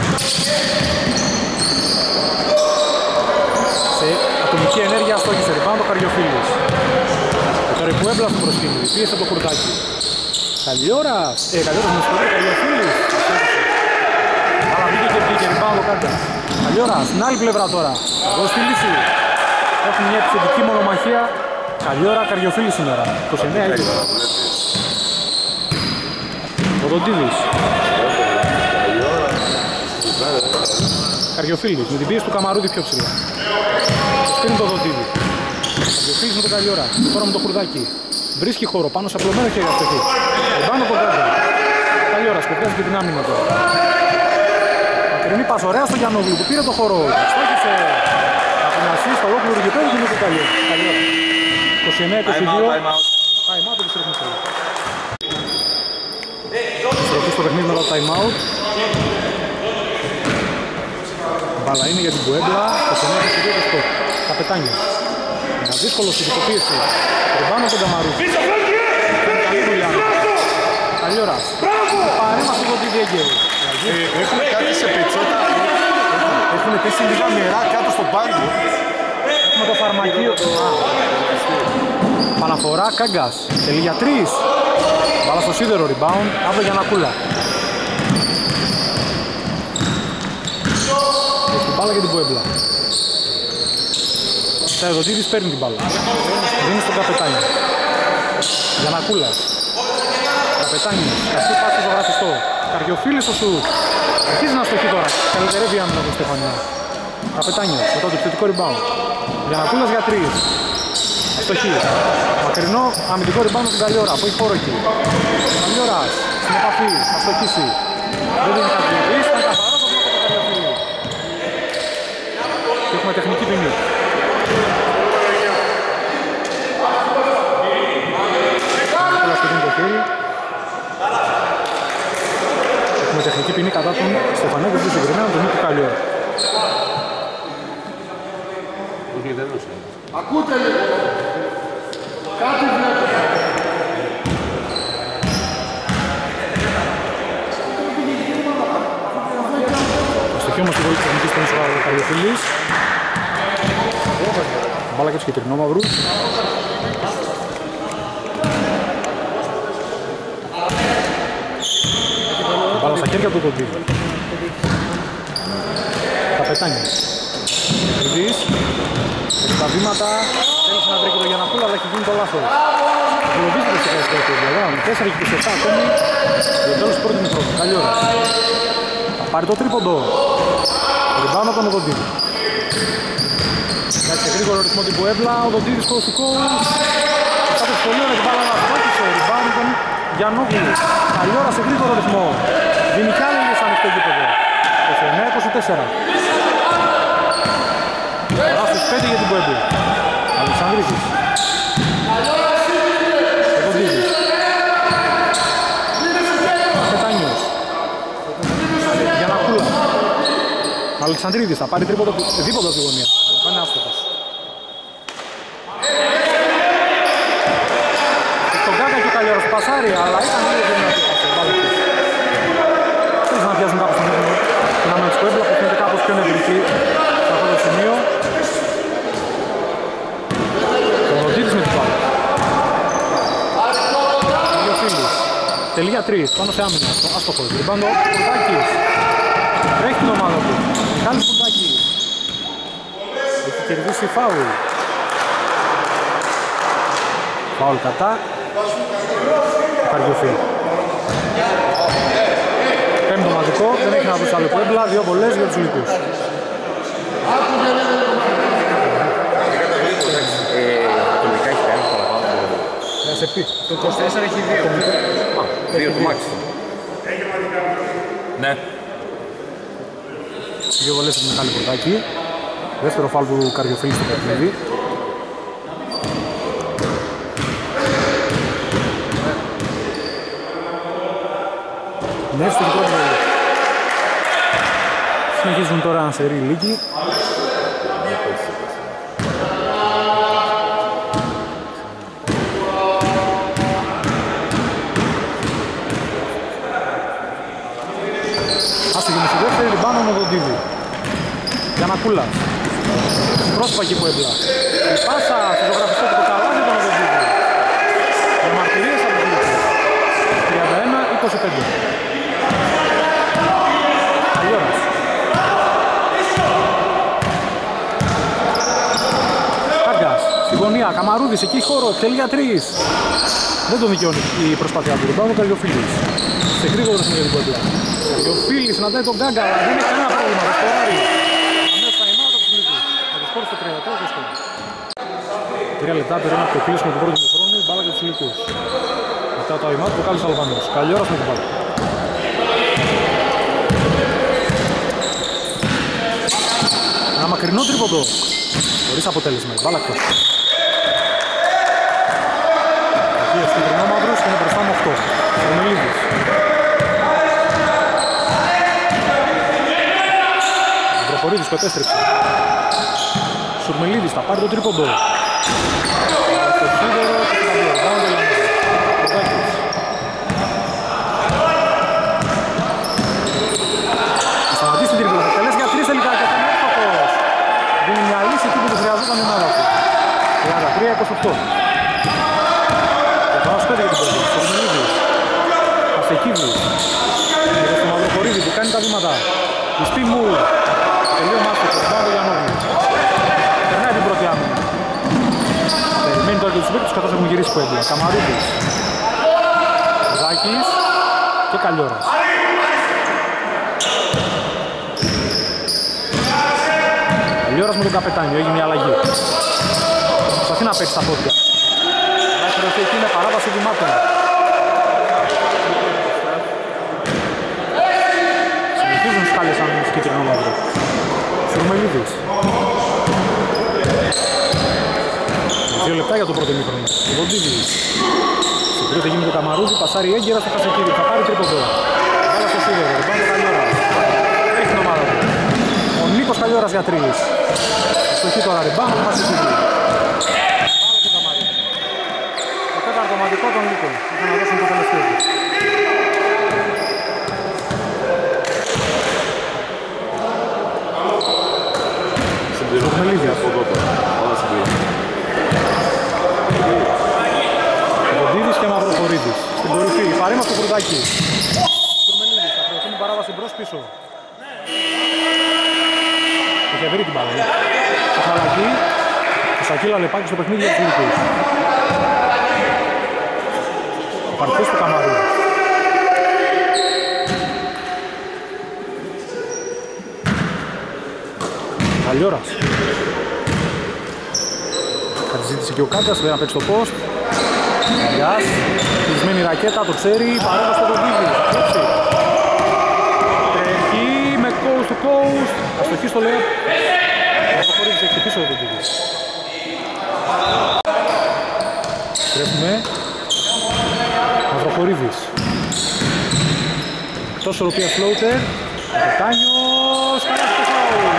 Σε ατομική ενέργεια αστόχησε ριμπάουντ το Καριοφίλης. Και τώρα η Πουέμπλα στο προσκήνιο. Πίεσε το Κουρτάκι. Καλιόρας. Ε, Καλιόρας με συγχωρεί. Καριοφίλης. Αλλά βγήκε και βγήκε ριμπάουντ το Κάντα. Καλιόρας. Στην άλλη πλευρά τώρα. Εδώ στη λύση. Έχουν μια επιθετική μονομαχία. Καλιόρα, Καριοφίλης σήμερα. είκοσι εννέα είκοσι. Ο Δοντίδης. Καριοφίλης με την πίεση του Καμαρούδη πιο ψηλά. Στείνει το Δοντίδη. Καριοφίλης με τον Καλιόρα. Τώρα με το Χουρδάκι. Βρίσκει χώρο πάνω σε απλωμένο χέρι αυτό εκεί. Πάνω από τον Κάντα. Καλιόρας που βγάζει και την άμυνα τώρα. Μακρινή πας ωραία στο Γιαννόγλου που πήρε το χώρο. Στόχισε από την ασύ στο ολόκληρο γηπέδο και με το Καλιόρα. είκοσι εννέα είκοσι δύο. Time out, επιστρέφουμε στο τέλος. Επιστροφή στο παιχνίδι μετά το time out. Μπάλα είναι για την Πουέμπλα. είκοσι εννέα είκοσι δύο το σκορ. Καπετάνιο. Ένα δύσκολο στην υποπίεση. Ριμπάνω τον Καμαρού. Καλή δουλειά. Καλιόρας. Παρέμβαση από την Διέγκερη. Έχουν κάτι σε πετσότα. Έχουν πέσει λίγα νερά κάτω στον πάγκο. Έχουμε το φαρμακείο. Παναφορά Κάγκας. Τελεί για τρεις. Μπάλα στο σίδερο, rebound από το Γιαννακούλα. Έχει την μπάλα για την Πουέμπλα. Σαεδοτίδης παίρνει την μπάλα. Δίνει στον Καπετάνιο. Γιαννακούλας. Καπετάνιο. Καστή πάση στο γραφιστό. Καριοφίλης στο σουτ. Αρχίζει να στοχεί τώρα. Καλυτερεύει η άμυνα του Στεφανιά. Καπετάνιο. Μετά το επιθετικό rebound. Γιαννακούλας για τρεις. Αστοχή. Μακρινό αμυντικό rebound από την Καλιόρα που έχει χώρο εκεί. Καλιόρας στην επαφή. Αστοχήσει. Δεν δίνει κάτι. Ήταν καθαρό το μπλοκ από το Καλιοφίλη. Και έχουμε τεχνική ποινή. Καλιόρας δίνει το χέρι. Έχουμε τεχνική ποινή κατά τον Στεφανέκο που συγκεκριμένα τον Νίκο Καλιόρα. Ακούτε λίγο. Κάτι βλέπετε. Έχει όμως την πολύ τεχνική στον ίσο ο Καριοφίλης. Μπάλα και τους κυτρινόμαυρους. Μπάλα στα χέρια του Κοντίδη. Καπετάνιος. Κοντίδης. Έχει τα βήματα. Θέλησε να βρει και το Γιαννακούλα, αλλά έχει γίνει το λάθος. Κολοβίζεται σε κάθε τέτοιο διαγράμμα. τέσσερα και είκοσι επτά ακόμη. Για το τέλος του πρώτου μικρόνου. Καλιόρας. Θα πάρει το τρίποντο. Ριμπάουντ από τον Οδοντίδη. Κάνει σε γρήγορο ρυθμό την Πουέμπλα. Ο Οδοντίδης κοστικός. Κάτω πολύ ωραία την μπάλα να στράκησε. Ριμπάουντ τον Γιαννόγλου. Καλιόρας σε γρήγορο ρυθμό. Δίνει κι άλλη σαν ανοιχτό γήπεδο. είκοσι εννέα είκοσι τέσσερα. Τώρα στους πέντε για την Πουέμπλα. Αλεξανδρίδης. Οδοντίδης. Πετάνιος. Γιαννακούλα. Αλεξανδρίδης θα πάρει τρίποντο δίποντο από τη γωνία. Θα είναι άστοχος. Στον Γκάγκα και ο Καλιόρας πασάρει, αλλά ήταν λίγο δυνατή πάση. Θέλεις να πιάσουν κάπως τον έτοιμο. Την άμενα της Πουέμπλα που φαίνεται κάπως πιο νευρική σε αυτό το σημείο. Ο Οδοντίδης με την πάρα. Δύο φίλους. Τελεία τρία, πάνω σε άμυνα. Άστοχος. Ριμπάουντ ο Κουρδάκης. Τρέχει την ομάδα του. Μιχάλης Κουρδάκης. Έχει κερδίσει φάουλ. Φάουλ κατά. Καρδιοφίλ. Πέμπτο ομαδικό. Δεν έχει να δώσει άλλο Πουέμπλα. Δύο βολές για τους λυκούς. Ατομικά έχει κάνει παραπάνω. Να σε πει. Το είκοσι τέσσερα έχει δύο. Δύο του μάξι. Ναι. Δύο βολές από τον Μιχάλη Κουρδάκη. Δεύτερο φάουλ του Καρδιοφίλη στο παιχνίδι. Ναι, στο πρώτο βολή. Συνεχίζουν τώρα σε ρί λίγοι. Άστο και με στη δεύτερη ριμπάνω με τον Τίδη. Γιαννακούλας. Πρόσωπα εκεί που έμπλα. Η πάσα στο ζωγραφιστό του το καλάδι τον Οδοντίδη. Για μαρτυρίες από την Λύκη. τριάντα ένα είκοσι πέντε. Καλιόρας. Κάγκας. Στη γωνία. Καμαρούδης. Εκεί χώρο. Τελεία τρία. Δεν τον δικαιώνει η προσπάθεια του. Ριμπάουντ ο Καρδιοφίλης. Σε γρήγορο σημείο την κόντρα. Ο Φίλης συναντάει τον Γκάγκα, αλλά δεν έχει κανένα πρόβλημα. Το σκοράρει. Αμέσως θα ημάω από τους Λύκους. Θα το σκόρει στο τριάντα τρία και σκόρει. Τρία λεπτά περίμενα από το κλείσιμο του πρώτου χρόνου, η μπάλα για τους Λύκους. Μετά το ημάω του Κάλλης Αλβανός. Καλιόρας με την μπάλα. Ένα μακρινό τρίποντο. Χωρίς αποτέλεσμα. Η μπάλα εκτός. Εκεί στην Τρινόμαυρος και είναι μπροστά με οκτώ. Σουρμελίδης. Βροχορίδης που επέστρεψε. Σουρμελίδης θα πάρει το τρίποντο. Στο σίδερο και την αυλία. Πάμε το λαμβάνει. Κουρδάκης. Θα σταματήσει την τρίποντο. Θα τελέσει για τρεις τελικά και θα είναι εύστοχος. Δίνει μια λύση εκεί που του χρειαζόταν η ομάδα του. τριάντα τρία είκοσι οκτώ. Και τώρα σπέδει για την πρώτη. Σουρμελίδης. Καστεκίδης. Και στο Μαυροχορίδη που κάνει τα βήματα. Ιστή μου. Τελείω μάστος. Πάμε το Γιαννόγλου. Περνάει την πρώτη άμυνα. Περιμένει τώρα και τους παίκτες καθώς έχουν γυρίσει που έμπλα. Καμαρούδης. Ζάκης. Και Καλιόρας. Καλιόρας με τον καπετάνιο. Έγινε μια αλλαγή. Προσπαθεί να παίξει τα πόδια. Θα χρεωθεί εκεί με παράβαση βημάτων. Συνεχίζουν σκάλες σαν κίτρινο μαύρο. Σουρμελίδης. Δύο λεπτά για το πρώτο ημίχρονο. Ο Βοντίδης. Στην τρίτη γίνει το Καμαρούδι, πασάρει έγκαιρα στο Χασεκίδη. Θα πάρει τρίποντο. Βάλα στο σίδερο. Ριμπάουντ ο Καλιόρας. Έχει την ομάδα του. Ο Νίκος Καλιόρας για τρεις. Στοχή τώρα ριμπάουντ του Χασεκίδη. Βάλα στο Καμαρούδι. Το τέταρτο ομαδικό των Νίκων. Είχαν να δώσουν το τελευταίο του. Ένα στο Κουρδάκι. Στουρμελίδης, θα προωθεί την παράβαση μπρος πίσω. Είχε βρει την μπάλα. Το χαλακί. Ο Σακίλα Λεπάκη στο παιχνίδι για τους Λυκούς. Ο Παρθούς του Καμαρού. Καλλιόρας. Κάτι ζήτησε και ο Κάντας, λέει να παίξει το post. Καλλιάς, κλεισμένη ρακέτα, το ξέρει, παρέμβαση στο Κοντίδη, θα κλέψει. Τρέχει με coast to coast, αστοχή στο λέει. Θα προχωρήσει, έχει πίσω ο Κοντίδης. Τρέχουμε. Μαυροχορίδης. Εκτός οροπία floater. Καπετάνιος, καλάς το φάουλ.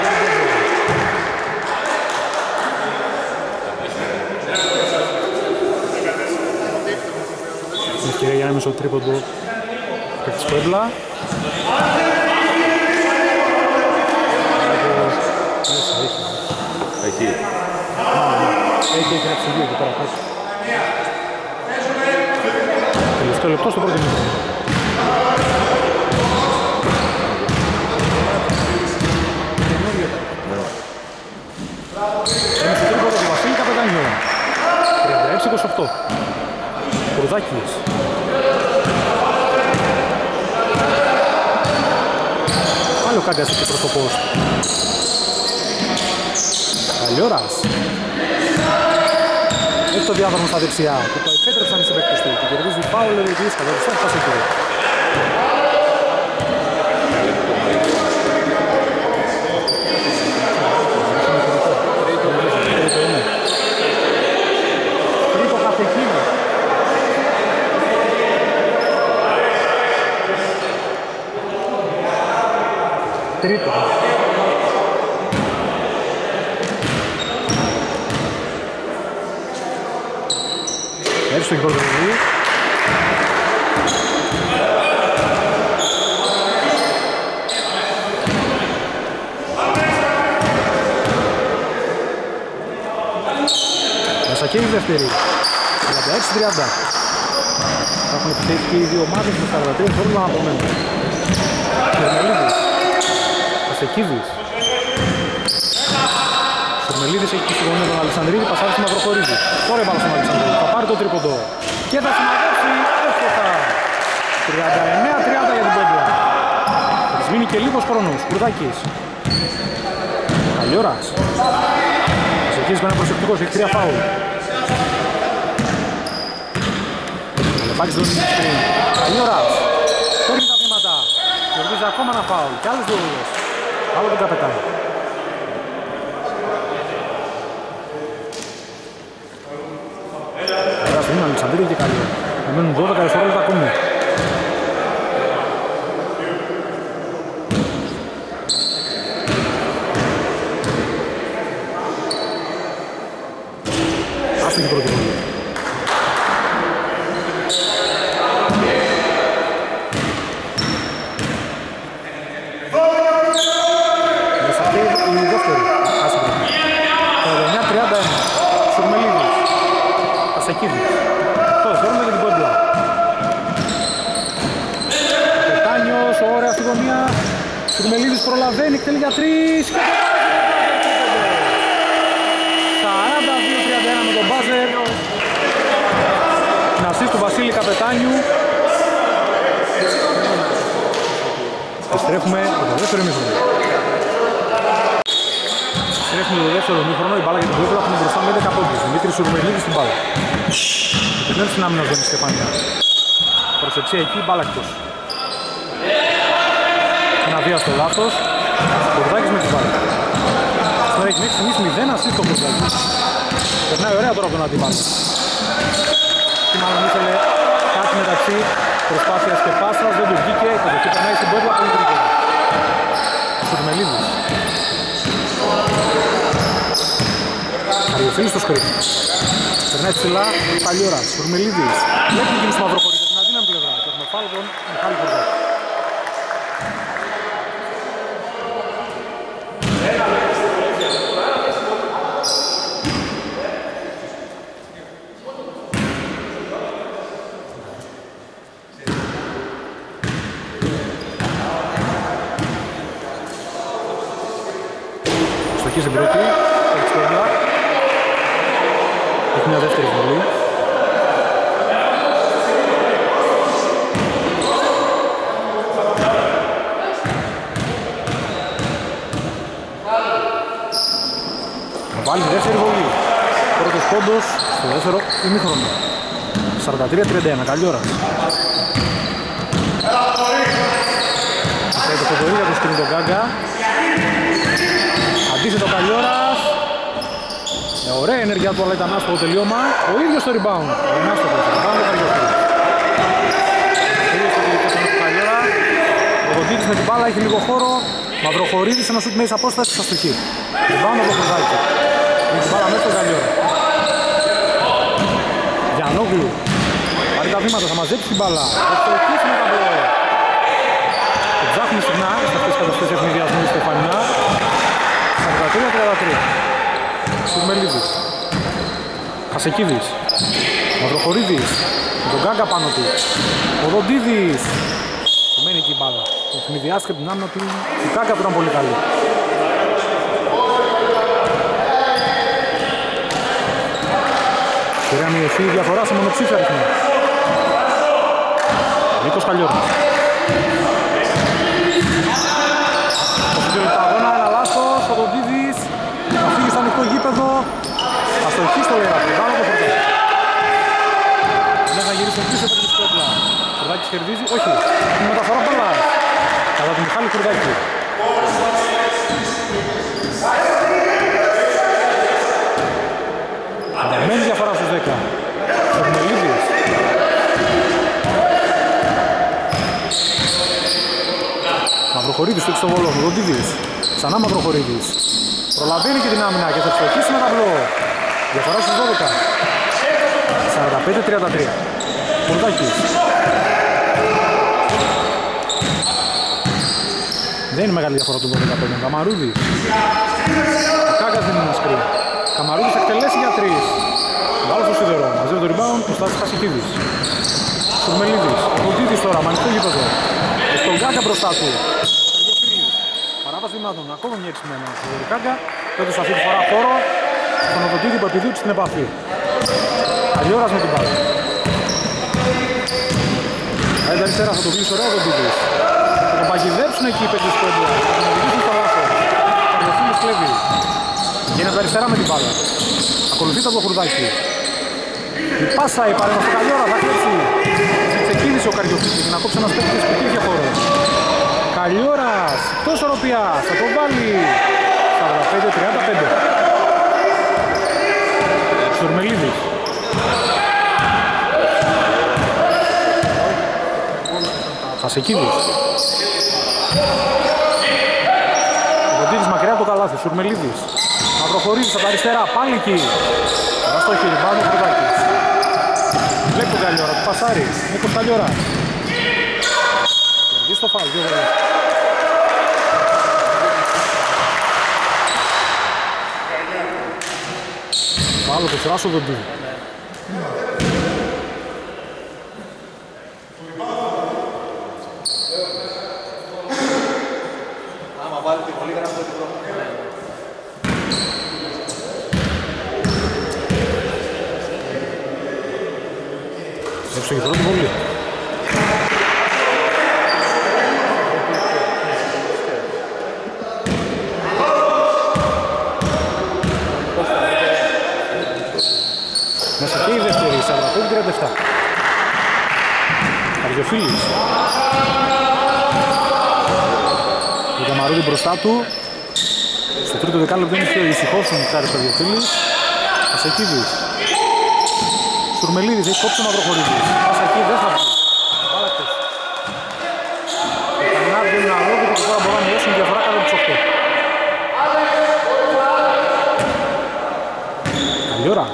Ευκαιρία για έμεσο τρίποντο παίκτης Πουέμπλα. Εκεί. Έχει έχει αψηγείο εκεί πέρα κάτω. Τελευταίο λεπτό στο πρώτο μήνυμα. Έμεσο τρίποντο του Βασίλη Καπετάνιο. τριάντα έξι είκοσι οκτώ. Κουρδάκης. Άλλο κάτι άσχεται προς το post. Καλλιόρας. Έχει το διάδρομο στα δεξιά. Που το επέτρεψαν οι συμπαίκτες του. Και κερδίζει φάουλ ο Λεβιτής. Καταδιστά φτάσει εκεί. Τρίτο καθεκίνο. Τρίτο. Έτσι το γύρω του Λεβιτή. Μεσακέη δεύτερη. τριάντα έξι τριάντα. Θα έχουν επιτύχει και οι δύο ομάδες με σαράντα τρία θέλουν να απομένουν. Σερμελίδης. Καστεκίδης. Σερμελίδης έχει και στη γωνία τον Αλεξανδρίδη, πασάρει στη Μαυροχορίδη. Τώρα η μπάλα στον Αλεξανδρίδη, θα πάρει το τρίποντο και θα συναδεύσει εύκολα. τριάντα εννέα τριάντα για την Πουέμπλα. Θα της μείνει και λίγος χρόνος. Κουρδάκης. Καλλιόρας. Καστεκίδης με ένα προσεκτικός, έχει τρία φάουλ. Λεπάκης δίνει την σκριν. Καλλιόρας. Παίρνει τα βήματα. Κερδίζει ακόμα ένα φάουλ και άλλες δύο βουλές. Άλλο δεν τα πετάει. Τώρα στην Αλεξανδρίδη και Καλλιόρα. Μένουν δώδεκα δευτερόλεπτα ακόμη. Άστοχη πρώτη βολή. Η δεύτερη. τριάντα εννέα τριάντα ένα. Σουρμελίδης. Κασεκίδης. Τώρα θέλουμε για την Πουέμπλα. Πετάνιος, ωραία στη γωνία. Σουρμελίδης προλαβαίνει, εκτελεί για τρεις. σαράντα δύο τριάντα ένα με τον μπάζερ. Να assist του Βασίλη Καπετάνιου. Επιστρέφουμε με το δεύτερο ημίχρονο. Επιστρέφουμε το δεύτερο ημίχρονο. Η μπάλα για την Πουέμπλα έχουν μπροστά με έντεκα πόντους. Δημήτρης Σουρμελίδης στην μπάλα. Δεν στην άμυνα δεν είναι Στεφάνια. Προσεξία εκεί, μπάλα εκτός. Ένα βία στο λάθος. Κουρδάκης με την μπάλα. Τώρα έχει μέχρι στιγμής μηδέν ασίστ το Κουρδάκη. Περνάει ωραία τώρα από τον αντίπαλο. Και μάλλον ήθελε κάτι μεταξύ προσπάθειας και πάσας, δεν του βγήκε. Η κατοχή περνάει στην Πουέμπλα πολύ γρήγορα. Σουρμελίδης. Αριοφίλης στο σκριν. Περνάει ψηλά, Καλλιόρας, Σουρμελίδης. Βλέπει την στο Μαυροχορίδη, την αδύναμη πλευρά. Και έχουμε φάουλ τον Μιχάλη Κουρδάκη. Αστοχή στην πρώτη. Έχει μια δεύτερη βολή. Θα βάλει τη δεύτερη βολή. Πρώτος πόντος στο δεύτερο ημίχρονο. σαράντα τρία τριάντα ένα, καλή ώρα. Θα υποχωρεί για το σκριν τον Γκάγκα. Αντίθετο Καλιόρας. Με ωραία ενέργειά του αλλά ήταν άστοχο τελείωμα. Ο ίδιος στο rebound. Είναι άστοχο το rebound ο Καλιόρας. Ο ίδιος στο τελικό του Καλιόρα. Ο Κοντήτης με την μπάλα έχει λίγο χώρο. Μαυροχωρίδης ένα σουτ μέση απόσταση στα στοχή. Rebound από το Χρυδάκι. Με την μπάλα μέσα στο Καλιόρα. Γιαννόγλου. Πάρει τα βήματα, θα μαζέψει την μπάλα. Θα στοχίσει με τα μπλό. Το ψάχνουμε συχνά σε αυτές τις καταστήσεις ευνηδιασμού στη Στεφανιά. σαράντα τρία τριάντα τρία. Σουρμελίδης. Χασεκίδης. Μαυροχωρίδης. Με τον Γκάγκα πάνω του. Ο Δοντίδης. Του μένει εκεί η μπάλα. Το ευνηδιάστηκε την άμυνα του. Η Γκάγκα του ήταν πολύ καλή. Μπορεί να μειωθεί η διαφορά σε μονοψήφια αριθμό. Νίκος Καλιόρας. Το αγώνα, ένα λάθος, ο Δοντίδης θα φύγει στο ανοιχτό γήπεδο. Θα στοχίσει στο Λεράτη, πάνω το Φορτάκη. Δεν θα γυρίσει πίσω από την Σκόπλα. Φορτάκης κερδίζει, όχι, η μεταφορά μπάλας. Κατά τον Μιχάλη Φορτάκη. Αναμένει διαφορά στους δέκα. Ο Μελίδης. Μαυροχωρίδης του στο βόλο, ο Δοντίδης. Ξανά Μαυροχωρίδης. Προλαβαίνει και την άμυνα και θα στοχίσει με ταμπλό. Διαφορά στους δώδεκα. σαράντα πέντε τριάντα τρία. Φορτάκης. Δεν είναι μεγάλη διαφορά του δώδεκα πέντε. Καμαρούδης. Ο Κάγκας δεν είναι ένα σκριν. Καμαρούδης θα εκτελέσει για τρεις. Βάλω στο σίδερο. Μαζεύει το rebound. Ο Στάσης Χασικίδης. Σουρμελίδης. Ο Δοντίδης τώρα. Μανιστό γήπεδο. Στον Γκάγκα μπροστά του. Παράβαση βημάτων. Ακόμα μια εξημένα. Ο Γκάγκα έδωσε αυτή τη φορά χώρο. Στον Οδοντίδη που επιδίωξει στην επαφή. Καλιόρας με την μπάλα. Άιντα αριστερά θα το κλείσει ωραίο ο Οδοντίδης. Θα τον παγιδέψουν εκεί οι παίκτες του Έντουα. Θα τον οδηγήσουν στο λάθος. Ο Καρδιοφίλης κλέβει. Γίνεται αριστερά με την μπάλα. Ακολουθεί το Χρυδάκι. Η πάσα, η παρέμβαση στο Καλιόρα θα κλέψει. Ξεκίνησε ο Καρδιοφίλης να κόψει ένας παίκτης που υπήρχε χώρο. Καλιόρας, εκτός οροπιάς, θα το βάλει. σαράντα πέντε τριάντα πέντε. Σουρμελίδης. Χασεκίδης. Ο Κοντίδης μακριά από το καλάθι. Σουρμελίδης. Μαυροχωρίδης από τα αριστερά. Πάλι εκεί. Τώρα στο χέρι. Πάνω ο Χρυδάκης. Βλέπει τον Καλιόρα. Του πασάρει. Νίκος Καλιόρας. Κερδίζει το φάουλ. Δύο βολές. Φάουλ το σειρά στο Κοντίδη. Άμα βάλει τη βολή γράφει το διπλό. Έξω και πρώτη βολή. Μέσα και η δεύτερη, σαράντα πέντε τριάντα επτά. Καρδιοφίλης. Ο Καμαρούδη μπροστά του. Στο τρίτο δεκάλεπτο είναι πιο ησυχός ο Μιχάλης Καρδιοφίλης. Ασεκίδης. Σουρμελίδης, έχει κόψει ο Μαυροχωρίδης. Πάσα εκεί δεν θα βγει. Πάλακτες. Ο Κανάδ δεν είναι αλόγητο και τώρα μπορούν να μειώσουν διαφορά κάτω από τους οκτώ. Καλιόρας.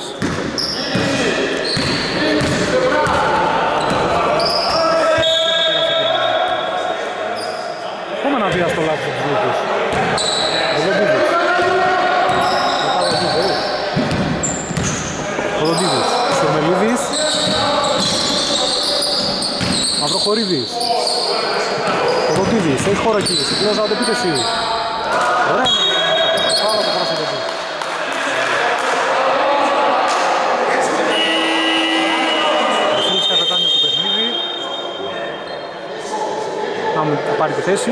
Ακόμα ένα βία στο λάθος του Δούκους. Ο Δοντίδης. Ο Δοντίδης. Σουρμελίδης. Μαυροχωρίδης. Ο Δοντίδης. Έχει χώρο εκεί. Σε πλέον ζάω επίθεση. Ωραία. Πάρα το να πάρει τη θέση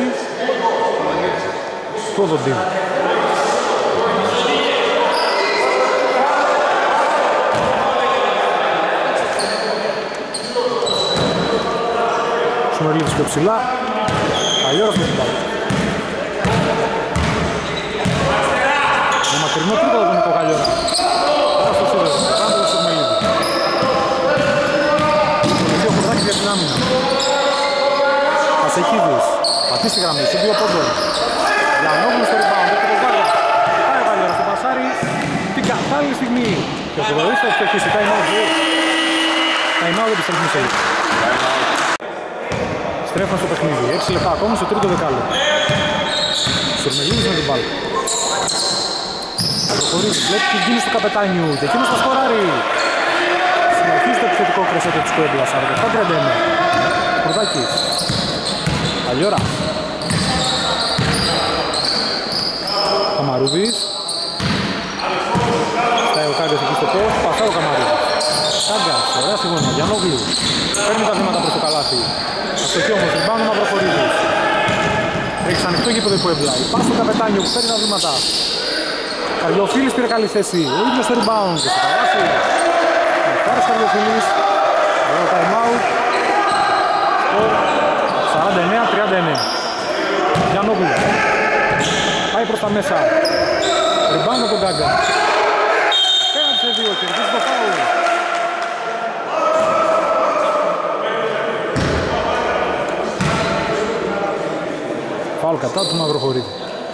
του Οδοντίνου. Σουμερλίδης πιο ψηλά, Καλλιόρας με την μπάλα. Με μακρινό τρίποδο τον Νικό Καλλιόρα. Τώρα στο σίδερο, πάνω το Σουμερλίδη. Το δύο Χοντράκης για την άμυνα. Πασεκίδης, πατήσει γραμμή, σε δύο πόντων. Γιαννόγλου στο rebound, δεν το βάλει. Πάει ο Καλλιόρας στο πασάρι, την κατάλληλη στιγμή. Και ο Θοδωρής θα ευστοχίσει, time out. Time out επιστρέφουμε σε λίγο. Στρέφουμε στο παιχνίδι, έξι λεπτά ακόμα στο τρίτο δεκάλεπτο. Σουρμελίδης με την μπάλα. Προχωρήσει, βλέπει την κίνηση του καπετάνιου και εκείνος θα σκοράρει. Συνεχίζει το επιθετικό κρεσέτο της Κουέμπλα, σαράντα επτά τριάντα ένα. Κουρδάκης. Καλλιόρα. Καμαρούδης. Στάει ο Κάγκας εκεί στο πόστ, πασάει ο Καμαρούδης. Κάγκας, ωραία στη γωνία, Γιαννόγλου. Παίρνει τα βήματα προς το καλάθι. Αστοχή όμως, ριμπάουντ ο Μαυροχωρίδης. Έχει ανοιχτό γήπεδο η Κουέμπλα. Υπάρχει στο καπετάνιο που παίρνει τα βήματα. Καριοφίλης πήρε καλή θέση. Ο ίδιος στο rebound και στο καλάθι. Μεχάρης Καριοφίλης. Ωραίο time out. σαράντα εννέα τριάντα εννέα. Γιαννόγλου. Πάει προς τα μέσα. Rebound από τον Γκάγκα. Απέναντι σε δύο, κερδίζει το φάουλ. Φάουλ κατά του Μαυροχωρίδη.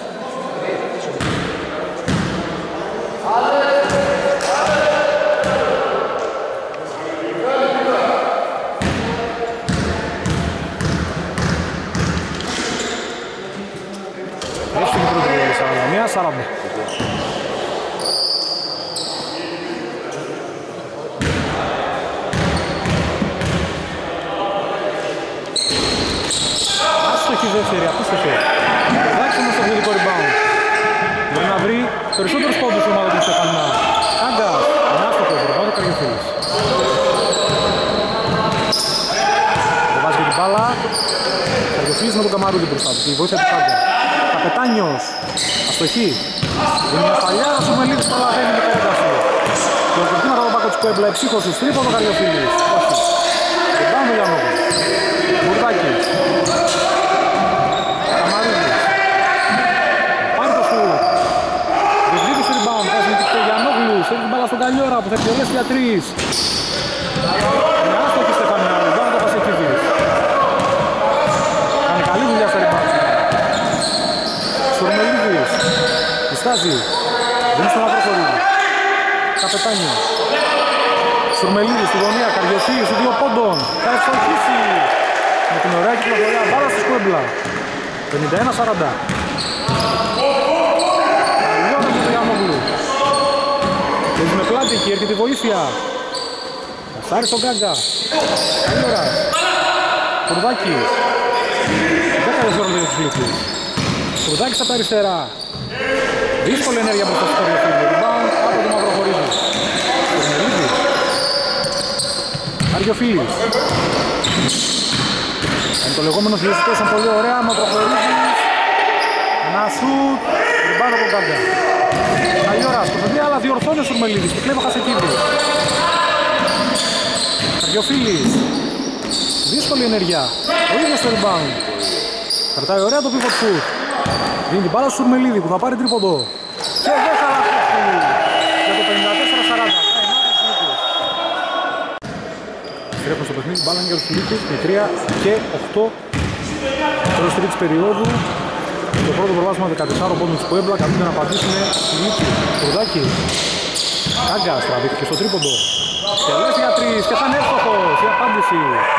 Έφυγε πρώτη βολή, σαράντα μία σαράντα. Άστοχη δεύτερη, απίστευτο. Εντάξει όμως το θετικό rebound. Μπορεί να βρει περισσότερους πόντους η ομάδα του Στεφανά. Κάγκας, είναι άστοχος, rebound ο Καριοφίλης. Βάζει και την μπάλα. Καριοφίλης με τον Καμαρούδη μπροστά του, τη βοήθεια του Κάγκα. Καπετάνιος, αστοχή. Είναι μια παλιά, ο Σουμελίδης προλαβαίνει με κόρταση. Και ο Κορτίνα από τον πάκο της Κουέμπλα, εψύχωσης, τρίποντο Καριοφίλης. Όχι. Rebound ο Γιαννόγλου. Μπουρδάκης. Καμαρούδης. Πάρει το σουτ. Διεκδίκησε το rebound, κάνει το Γιαννόγλου. Στέλνει την μπάλα στον Καλλιόρα που θα επιβολέσει για τρεις. Είναι άστοχη Στεφανιά, rebound ο Πασεκίδης. Κάνει καλή δουλειά στο rebound. Σουρμελίδης. Διστάζει. Δίνει στον Μαυροχωρίδη. Καπετάνιο. Σουρμελίδης στη γωνία, Καριοφίλης σε δύο πόντων. Θα ευστοχίσει. Με την ωραία κυκλοφορία μπάλα στη Κουέμπλα. πενήντα ένα σαράντα. Καλλιόρα με τον Γιαννόγλου. Παίζει με πλάτη εκεί, έρχεται η βοήθεια. Κασάρι στον Γκάγκα. Καλλιόρας. Κουρδάκης. δέκα δευτερόλεπτα τους λήφθους. Κουρδάκης από τα αριστερά. Δύσκολη ενέργεια μπροστά στο Καριοφίλη. Rebound από τον Μαυροχωρίδη. Κορνελίδης. Καριοφίλης. Είναι το λεγόμενο φιλοσοφικό πολύ ωραία. Μαυροχωρίδης. Ένα σουτ. Rebound από τον Γκάγκα. Καλλιόρας. Προσπαθεί αλλά διορθώνει ο Σουρμελίδης. Και κλέβει ο Χασεκίδης. Καριοφίλης. Δύσκολη ενέργεια. Ο ίδιος στο rebound. Κρατάει ωραία το pivot shoot. Δίνει την μπάλα στο Σουρμελίδη που θα πάρει τρίποντο. Και δεν θα λάθει για το πενήντα τέσσερα σαράντα. Στρέφουν στο παιχνίδι, μπάλα για τους Φιλίππους με τρία και οκτώ. Τέλος τρίτης περίοδου. Το πρώτο προβάσμα δεκατέσσερα πόντων της Κουέμπλα. Καλούνται να απαντήσουν Φιλίππου. Κουρδάκη. Κάγκας τραβήθηκε στο τρίποντο. Και λες για τρεις και θα είναι εύστοχος η απάντηση.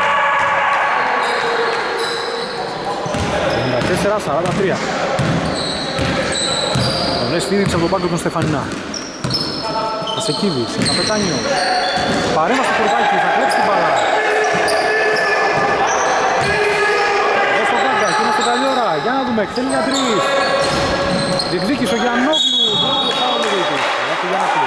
πενήντα τέσσερα σαράντα τρία. Πολλές στήριξε από τον πάγκο των Στεφανινά. Ασεκίδης, Καπετάνιο. Παρέμβαση του Κουρδάκη, θα κλέψει την μπάλα. Εδώ στο Κάγκα, εκείνο στον Καλλιόρα. Για να δούμε, εκτέλει για τρεις. Διεκδίκησε ο Γιαννόγλου. Μπράβο, φάουλ του Ρίκης. Για το Γιαννόγλου.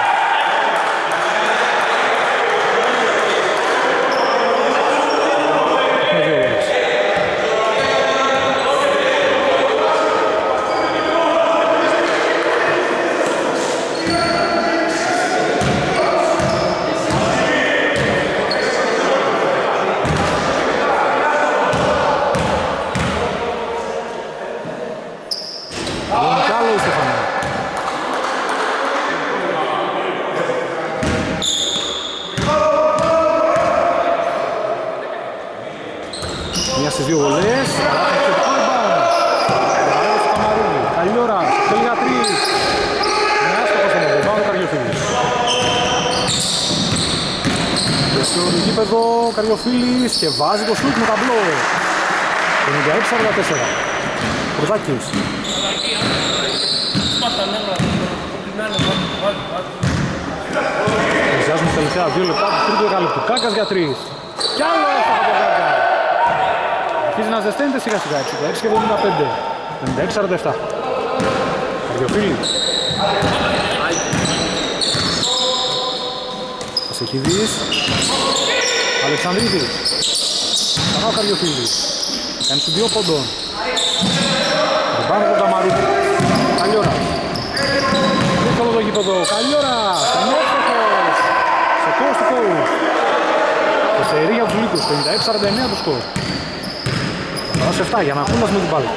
στο γήπεδο Καριοφίλης και βάζει το σουτ με ταμπλό. πενήντα έξι σαράντα τέσσερα. Κουρδάκης. Πλησιάζουμε στα τελευταία δύο λεπτά του τρίτου δεκαλέπτου. Κάκας για τρεις. Κι άλλο έφαγε το Κάκα. Αρχίζει να ζεσταίνεται σιγά σιγά. εξήντα έξι και εβδομήντα πέντε. πενήντα έξι σαράντα επτά. Καριοφίλης. Κασεκίδης. Αλεξανδρίδης. Ξανά ο Καριοφίλης. Κάνει σου δύο πόντων. Ριμπάουντ από τον Καμαρούδη. Καλιόρας. Δύσκολο το γήπεδο. Καλιόρας. Ενόφωτος. Σε coast to coast. Και σε ερή για τους Λύκους. πενήντα έξι σαράντα εννέα το σκορ. Παρά σε επτά για να ακούλας με την μπάλα.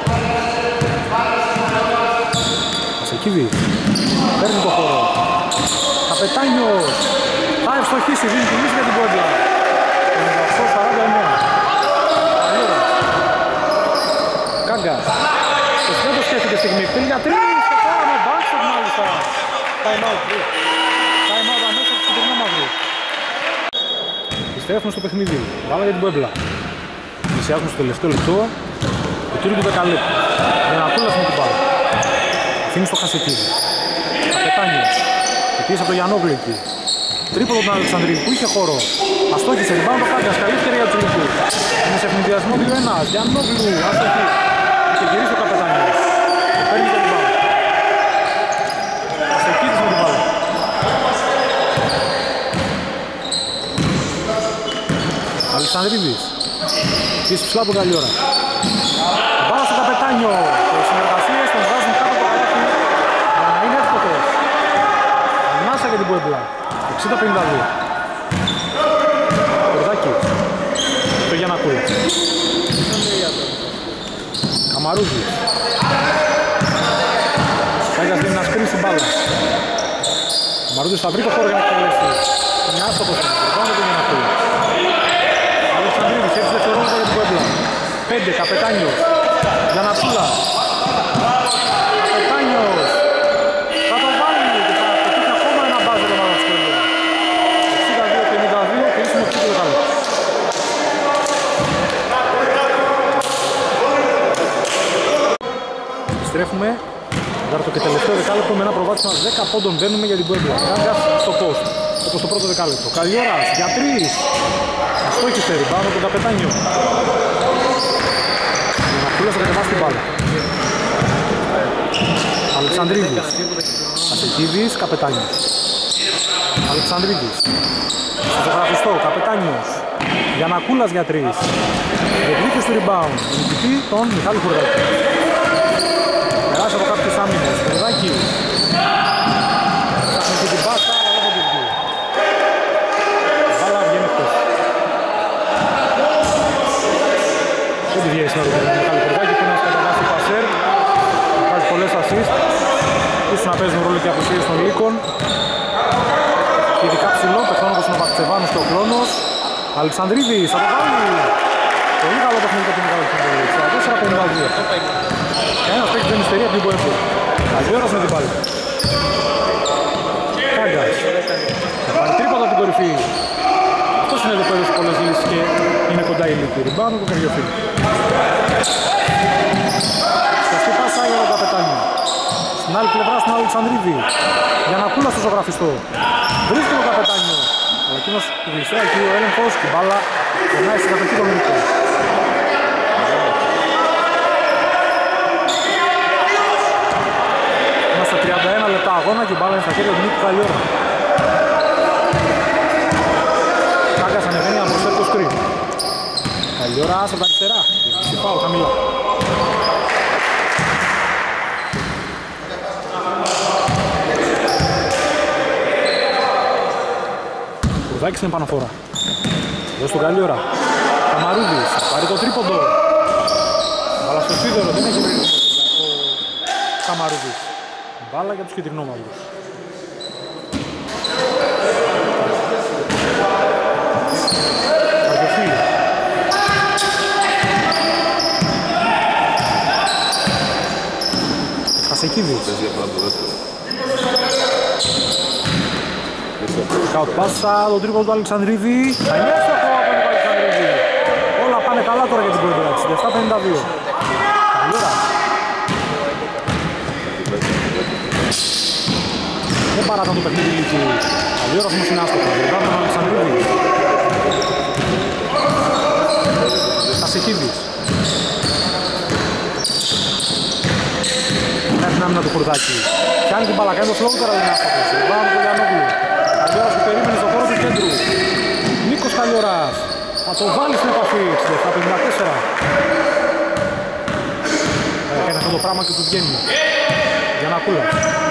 Κασεκίδης. Παίρνει το χώρο. Καπετάνιος. Θα ευστοχίσει. Δίνει τη λύση για την πόντια. πενήντα οκτώ σαράντα εννέα. Καλιόρας. Κάγκας. Το σκέτο σκέφτηκε στιγμή. Εκτέλει για τρεις. Και τώρα με backshot μάλιστα. Time out. Time out αμέσως στο τουρνό μαύρου. Επιστρέφουμε στο παιχνίδι. Βάλα για την Πουέμπλα. Πλησιάζουμε στο τελευταίο λεπτό. Το τρίτο του δεκαλέπτου. Για να κούλας με την μπάλα. Αφήνει στο Χασεκίδη. Καπετάνιος. Επίεσε από το Γιαννόγλου εκεί. Τρίποδο τον Αλεξανδρίδη που είχε χώρο. Αστόχησε. Ριμπάουντ ο Κάγκας. Καλή ευκαιρία του Λυκούς. Είναι σε ευνηδιασμό δύο ένα. Γιαννόγλου. Αστοχή. Και γυρίσει ο Καπετάνιος. Και παίρνει και την μπάλα. Κασεκίδης με την μπάλα. Αλεξανδρίδης. Πίσω ψηλά τον Καλιόρα. Μπάλα στο Καπετάνιο. Και οι συνεργασίες τον βγάζουν κάτω από το καλάθι για να είναι εύκολος. Ανάσα για την Πουέμπλα. εξήντα πενήντα δύο. Κορδάκης. Το Γιαννακούλα. Καμαρούδης. Κάγκας δίνει να σπίνει στην μπάλα. Καμαρούδης θα βρει το χώρο για να εκτελέσει. Είναι άστοχος. Πάμε τον Γιαννακούλα. Αλεξανδρίδης, έξι δευτερόλεπτα για την Πουέμπλα. πέντε, Καπετάνιος. Γιαννακούλα. Καπετάνιος. Θα το βάλει και θα πετύχει ακόμα ένα μπάζο το μάλλον της Πουέμπλα. εξήντα δύο πενήντα δύο και ίσουμε το τρίτο δεκάλεπτο. Επιστρέφουμε. Δάρτο και τελευταίο δεκάλεπτο με ένα προβάδισμα δέκα πόντων μπαίνουμε για την Πουέμπλα. Κάγκας στο post, όπως το πρώτο δεκάλεπτο. Καλιόρας για τρεις. Αστόχησε, ριμπάουντ από τον Καπετάνιο. Γιαννακούλας θα κατεβάσει την μπάλα. Αλεξανδρίδης. Κασεκίδης, Καπετάνιος. Αλεξανδρίδης. Στο ζωγραφιστό, Καπετάνιος. Γιαννακούλας για τρεις. Διεκδίκησε του rebound. Νικητή τον Μιχάλη Χουρδάκη. Περάσει από κάποιους άμυνες. Χουρδάκη. Φτάσαμε και την πάσα, αλλά δεν θα την βγει. Μπάλα βγαίνει εκτός. Δεν τη βγαίνει σήμερα του Μιχάλη Χουρδάκη που είναι ένας καταβάσει πασέρ. Βάζει πολλές assist. Ίσως να παίζουν ρόλο και αποσύρες των Λύκων. Και ειδικά ψηλό, παιχνών όπως είναι ο Βακτσεβάνος και ο Κλόνος. Αλεξανδρίδης, θα το βάλει. Πολύ καλό παιχνίδι για την Μεγάλη Χουρδάκη. εξήντα τέσσερα πενήντα δύο. Κανένας παίκτης δεν υστερεί από την Πουέμπλα. Καλιόρας με την πάλι. Κάγκας. Θα πάρει τρίποντα από την κορυφή. Αυτός είναι εδώ που έδωσε πολλές λύσεις και είναι κοντά η Λύκη. Ριμπάουντ του Καριοφίλη. Σκαστή πάσα για τον Καπετάνιο. Στην άλλη πλευρά στον Αλεξανδρίδη. Γιαννακούλα στο ζωγραφιστό. Βρίσκει τον Καπετάνιο. Ο εκείνος του γλιστρά εκεί ο έλεγχος και η μπάλα περνάει στην κατοχή των Λύκων. Είμαστε τριάντα ένα λεπτά αγώνα και η μπάλα είναι στα χέρια του Νίκου Καλιόρα. Κάγκας ανεβαίνει από το σκριν. Καλιόρας από τα αριστερά. Φάουλ χαμηλά. Κουρδάκης στην επαναφορά. Εδώ στον Καλιόρα. Καμαρούδης. Πάρει το τρίποντο. Αλλά στο σίδερο δεν έχει βρει ο Καμαρούδης. Μπάλα για τους κυτρινόμαυρους. Καρδιοφίλη. Χασεκίδης. Σκάουτ πάσα, το τρίποντο του Αλεξανδρίδη. Θα είναι εύστοχο από τον Αλεξανδρίδη. Όλα πάνε καλά τώρα για την πρώτη πράξη. επτά πενήντα δύο. Καλή ώρα. Δεν παράταν το παιχνίδι λύκη. Καλή ώρα όμως είναι άστοχο. Μπράβο τον Αλεξανδρίδη. Κασικίδης. Μέχρι να μήνα του Χουρδάκη. Κάνει την μπάλα, κάνει το φλόγο τώρα δεν είναι άστοχος. Μπράβο τον Γιαννόγλου. Καλιόρας που περίμενε στον χώρο του κέντρου. Νίκος Καλιόρας. Θα το βάλει στην επαφή. Στα πενήντα τέσσερα. Έκανε αυτό το πράγμα και του βγαίνει. Γιαννακούλας.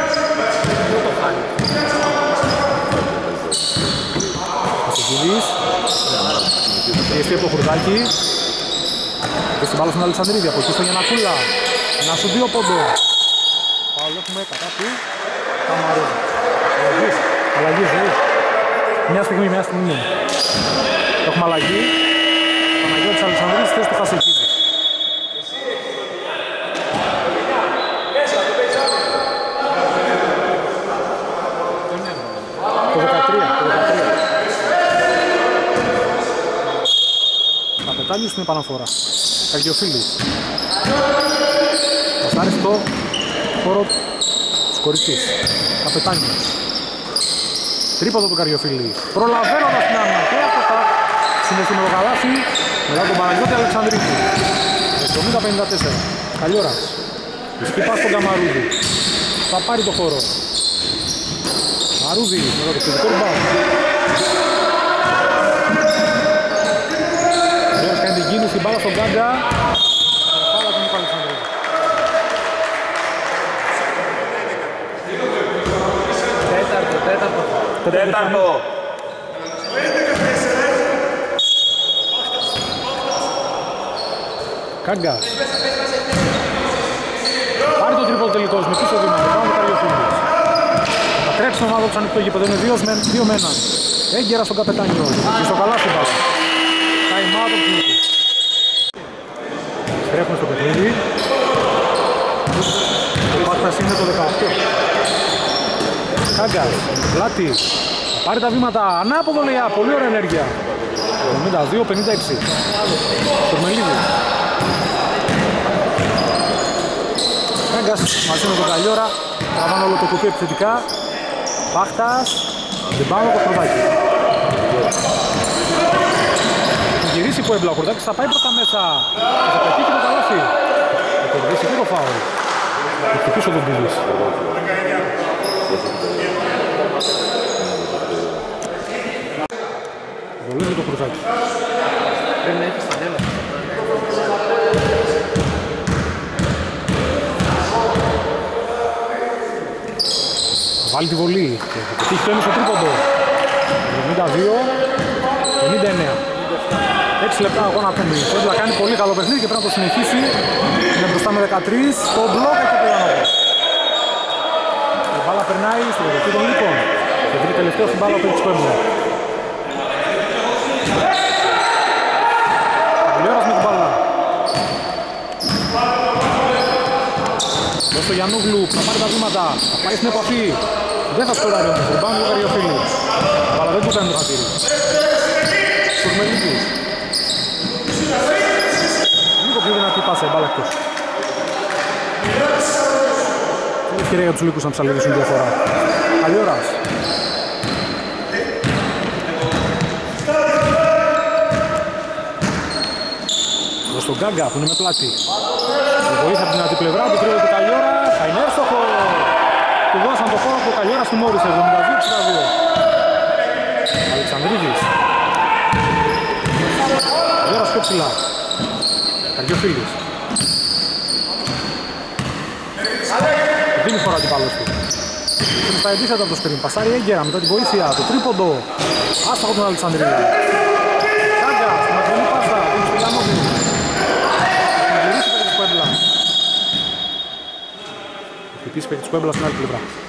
Κασικίδης. Πιεστεί από το Χουρδάκη. Και στην μπάλα στον Αλεξανδρίδη. Από εκεί στο Γιαννακούλα. Να σου δύο πόντο. Πάω έχουμε κατά του Καμαρούδη. Αλλαγής. Αλλαγής, δηλαδή. Μια στιγμή, μια στιγμή. Έχουμε αλλαγή. Παναγιώτης Αλεξανδρίδης, θέση του Χασεκίδη. Το δεκατρία, το δεκατρία. Καπετάνιος στην επαναφορά. Καρδιοφίλης. Πασάρει στο χώρο της κορυφής. Καπετάνιος. Τρίποδο του Καριοφίλη. Προλαβαίνοντας την άμυνα και αυτό θα συνδεθεί με το καλάθι μετά τον Παναγιώτη Αλεξανδρίδη. εβδομήντα πενήντα τέσσερα. Καλιόρας. Βυσκή πας στον Καμαρούδη. Θα πάρει το χώρο. Μαρούδη μετά το φυσικό rebound. Καλιόρας κάνει την κίνηση, μπάλα στον Γκάγκα. Φάλα τον Αλεξανδρίδη. Τέταρτο, τέταρτο. Τέταρτο. Κάγκα. Πάρει το τρίποντο τελικός με πίσω βήμα. Πάμε το Καριοφίλης. Θα τρέψει τον ομάδα του ανοιχτό γήπεδο. Είναι δύο με έναν. Έγκαιρα στον Καπετάνιο. Και στο καλάθι μπάλα. Time out του Νίκου. Στρέφουμε στο παιχνίδι. Το πάθας είναι το δεκαοκτώ. Κάγκας, πλάτη, θα πάρει τα βήματα, ανάποδο λέει, πολύ ωραία ενέργεια. εβδομήντα δύο πενήντα έξι. Τορμελίδη. Κάγκας, μαζί με τον Καλιόρα, τραβάνε όλο το κουπί επιθετικά. Πάχτας, δεν πάνω το Χουρδάκη. Θα γυρίσει που έμπλα ο Χουρδάκης, θα πάει προς τα μέσα. Και θα πετύχει το καλάθι. Θα κερδίσει και το φάουλ. Θα χτυπήσει τον Πίδης. Βολεύει το Χουρδάκη. Πρέπει να έχει στην έλα. Βάλει τη βολή και θα πετύχει το έμεσο τρίποντο. εβδομήντα δύο πενήντα εννέα. έξι λεπτά αγώνα ακόμη. Πρέπει να κάνει πολύ καλό παιχνίδι και πρέπει να το συνεχίσει. Είναι μπροστά με δεκατρία. Το μπλοκ έχει το Γιαννόπουλο. Η μπάλα περνάει στο δεκαετή των Λύκων. Και βρει τελευταίο στην μπάλα του Εξπέμπλου. Καλιόρας με την μπάλα. Δώσε το Γιαννούγλου, θα πάρει τα βήματα, θα πάει στην επαφή. Δεν θα σκοράρει όμως, ριμπάουντ του Καριοφίλη. Αλλά δεν του κάνει το χατήρι. Τουρμελίδης. Λίγο πιο δυνατή πάσα, η μπάλα εκτός. Είναι ευκαιρία για τους Λύκους να ψαλιδίσουν διαφορά. Καλιόρας. Δώσε τον Γκάγκα που είναι με πλάτη. Η βοήθεια από την άλλη πλευρά του τρίβεται του Καλιόρα. Θα είναι εύστοχο. Του δώσαν το χώρο που ο Καλιόρας τιμώρησε. εβδομήντα δύο εξήντα δύο. Αλεξανδρίδης. Καλιόρας πιο ψηλά. Καριοφίλης. Δίνει φορά την πάλος του. Είναι στα αντίθετα από το σκριν. Πασάρει έγκαιρα μετά την βοήθεια. Το τρίποντο. Άστοχο τον Αλεξανδρίδη. Κάγκα. Στην ατρονή πάσα. Δίνει στο Γιαννόπουλο. Χτυπήσει παίκτη του Έμπλα στην άλλη πλευρά.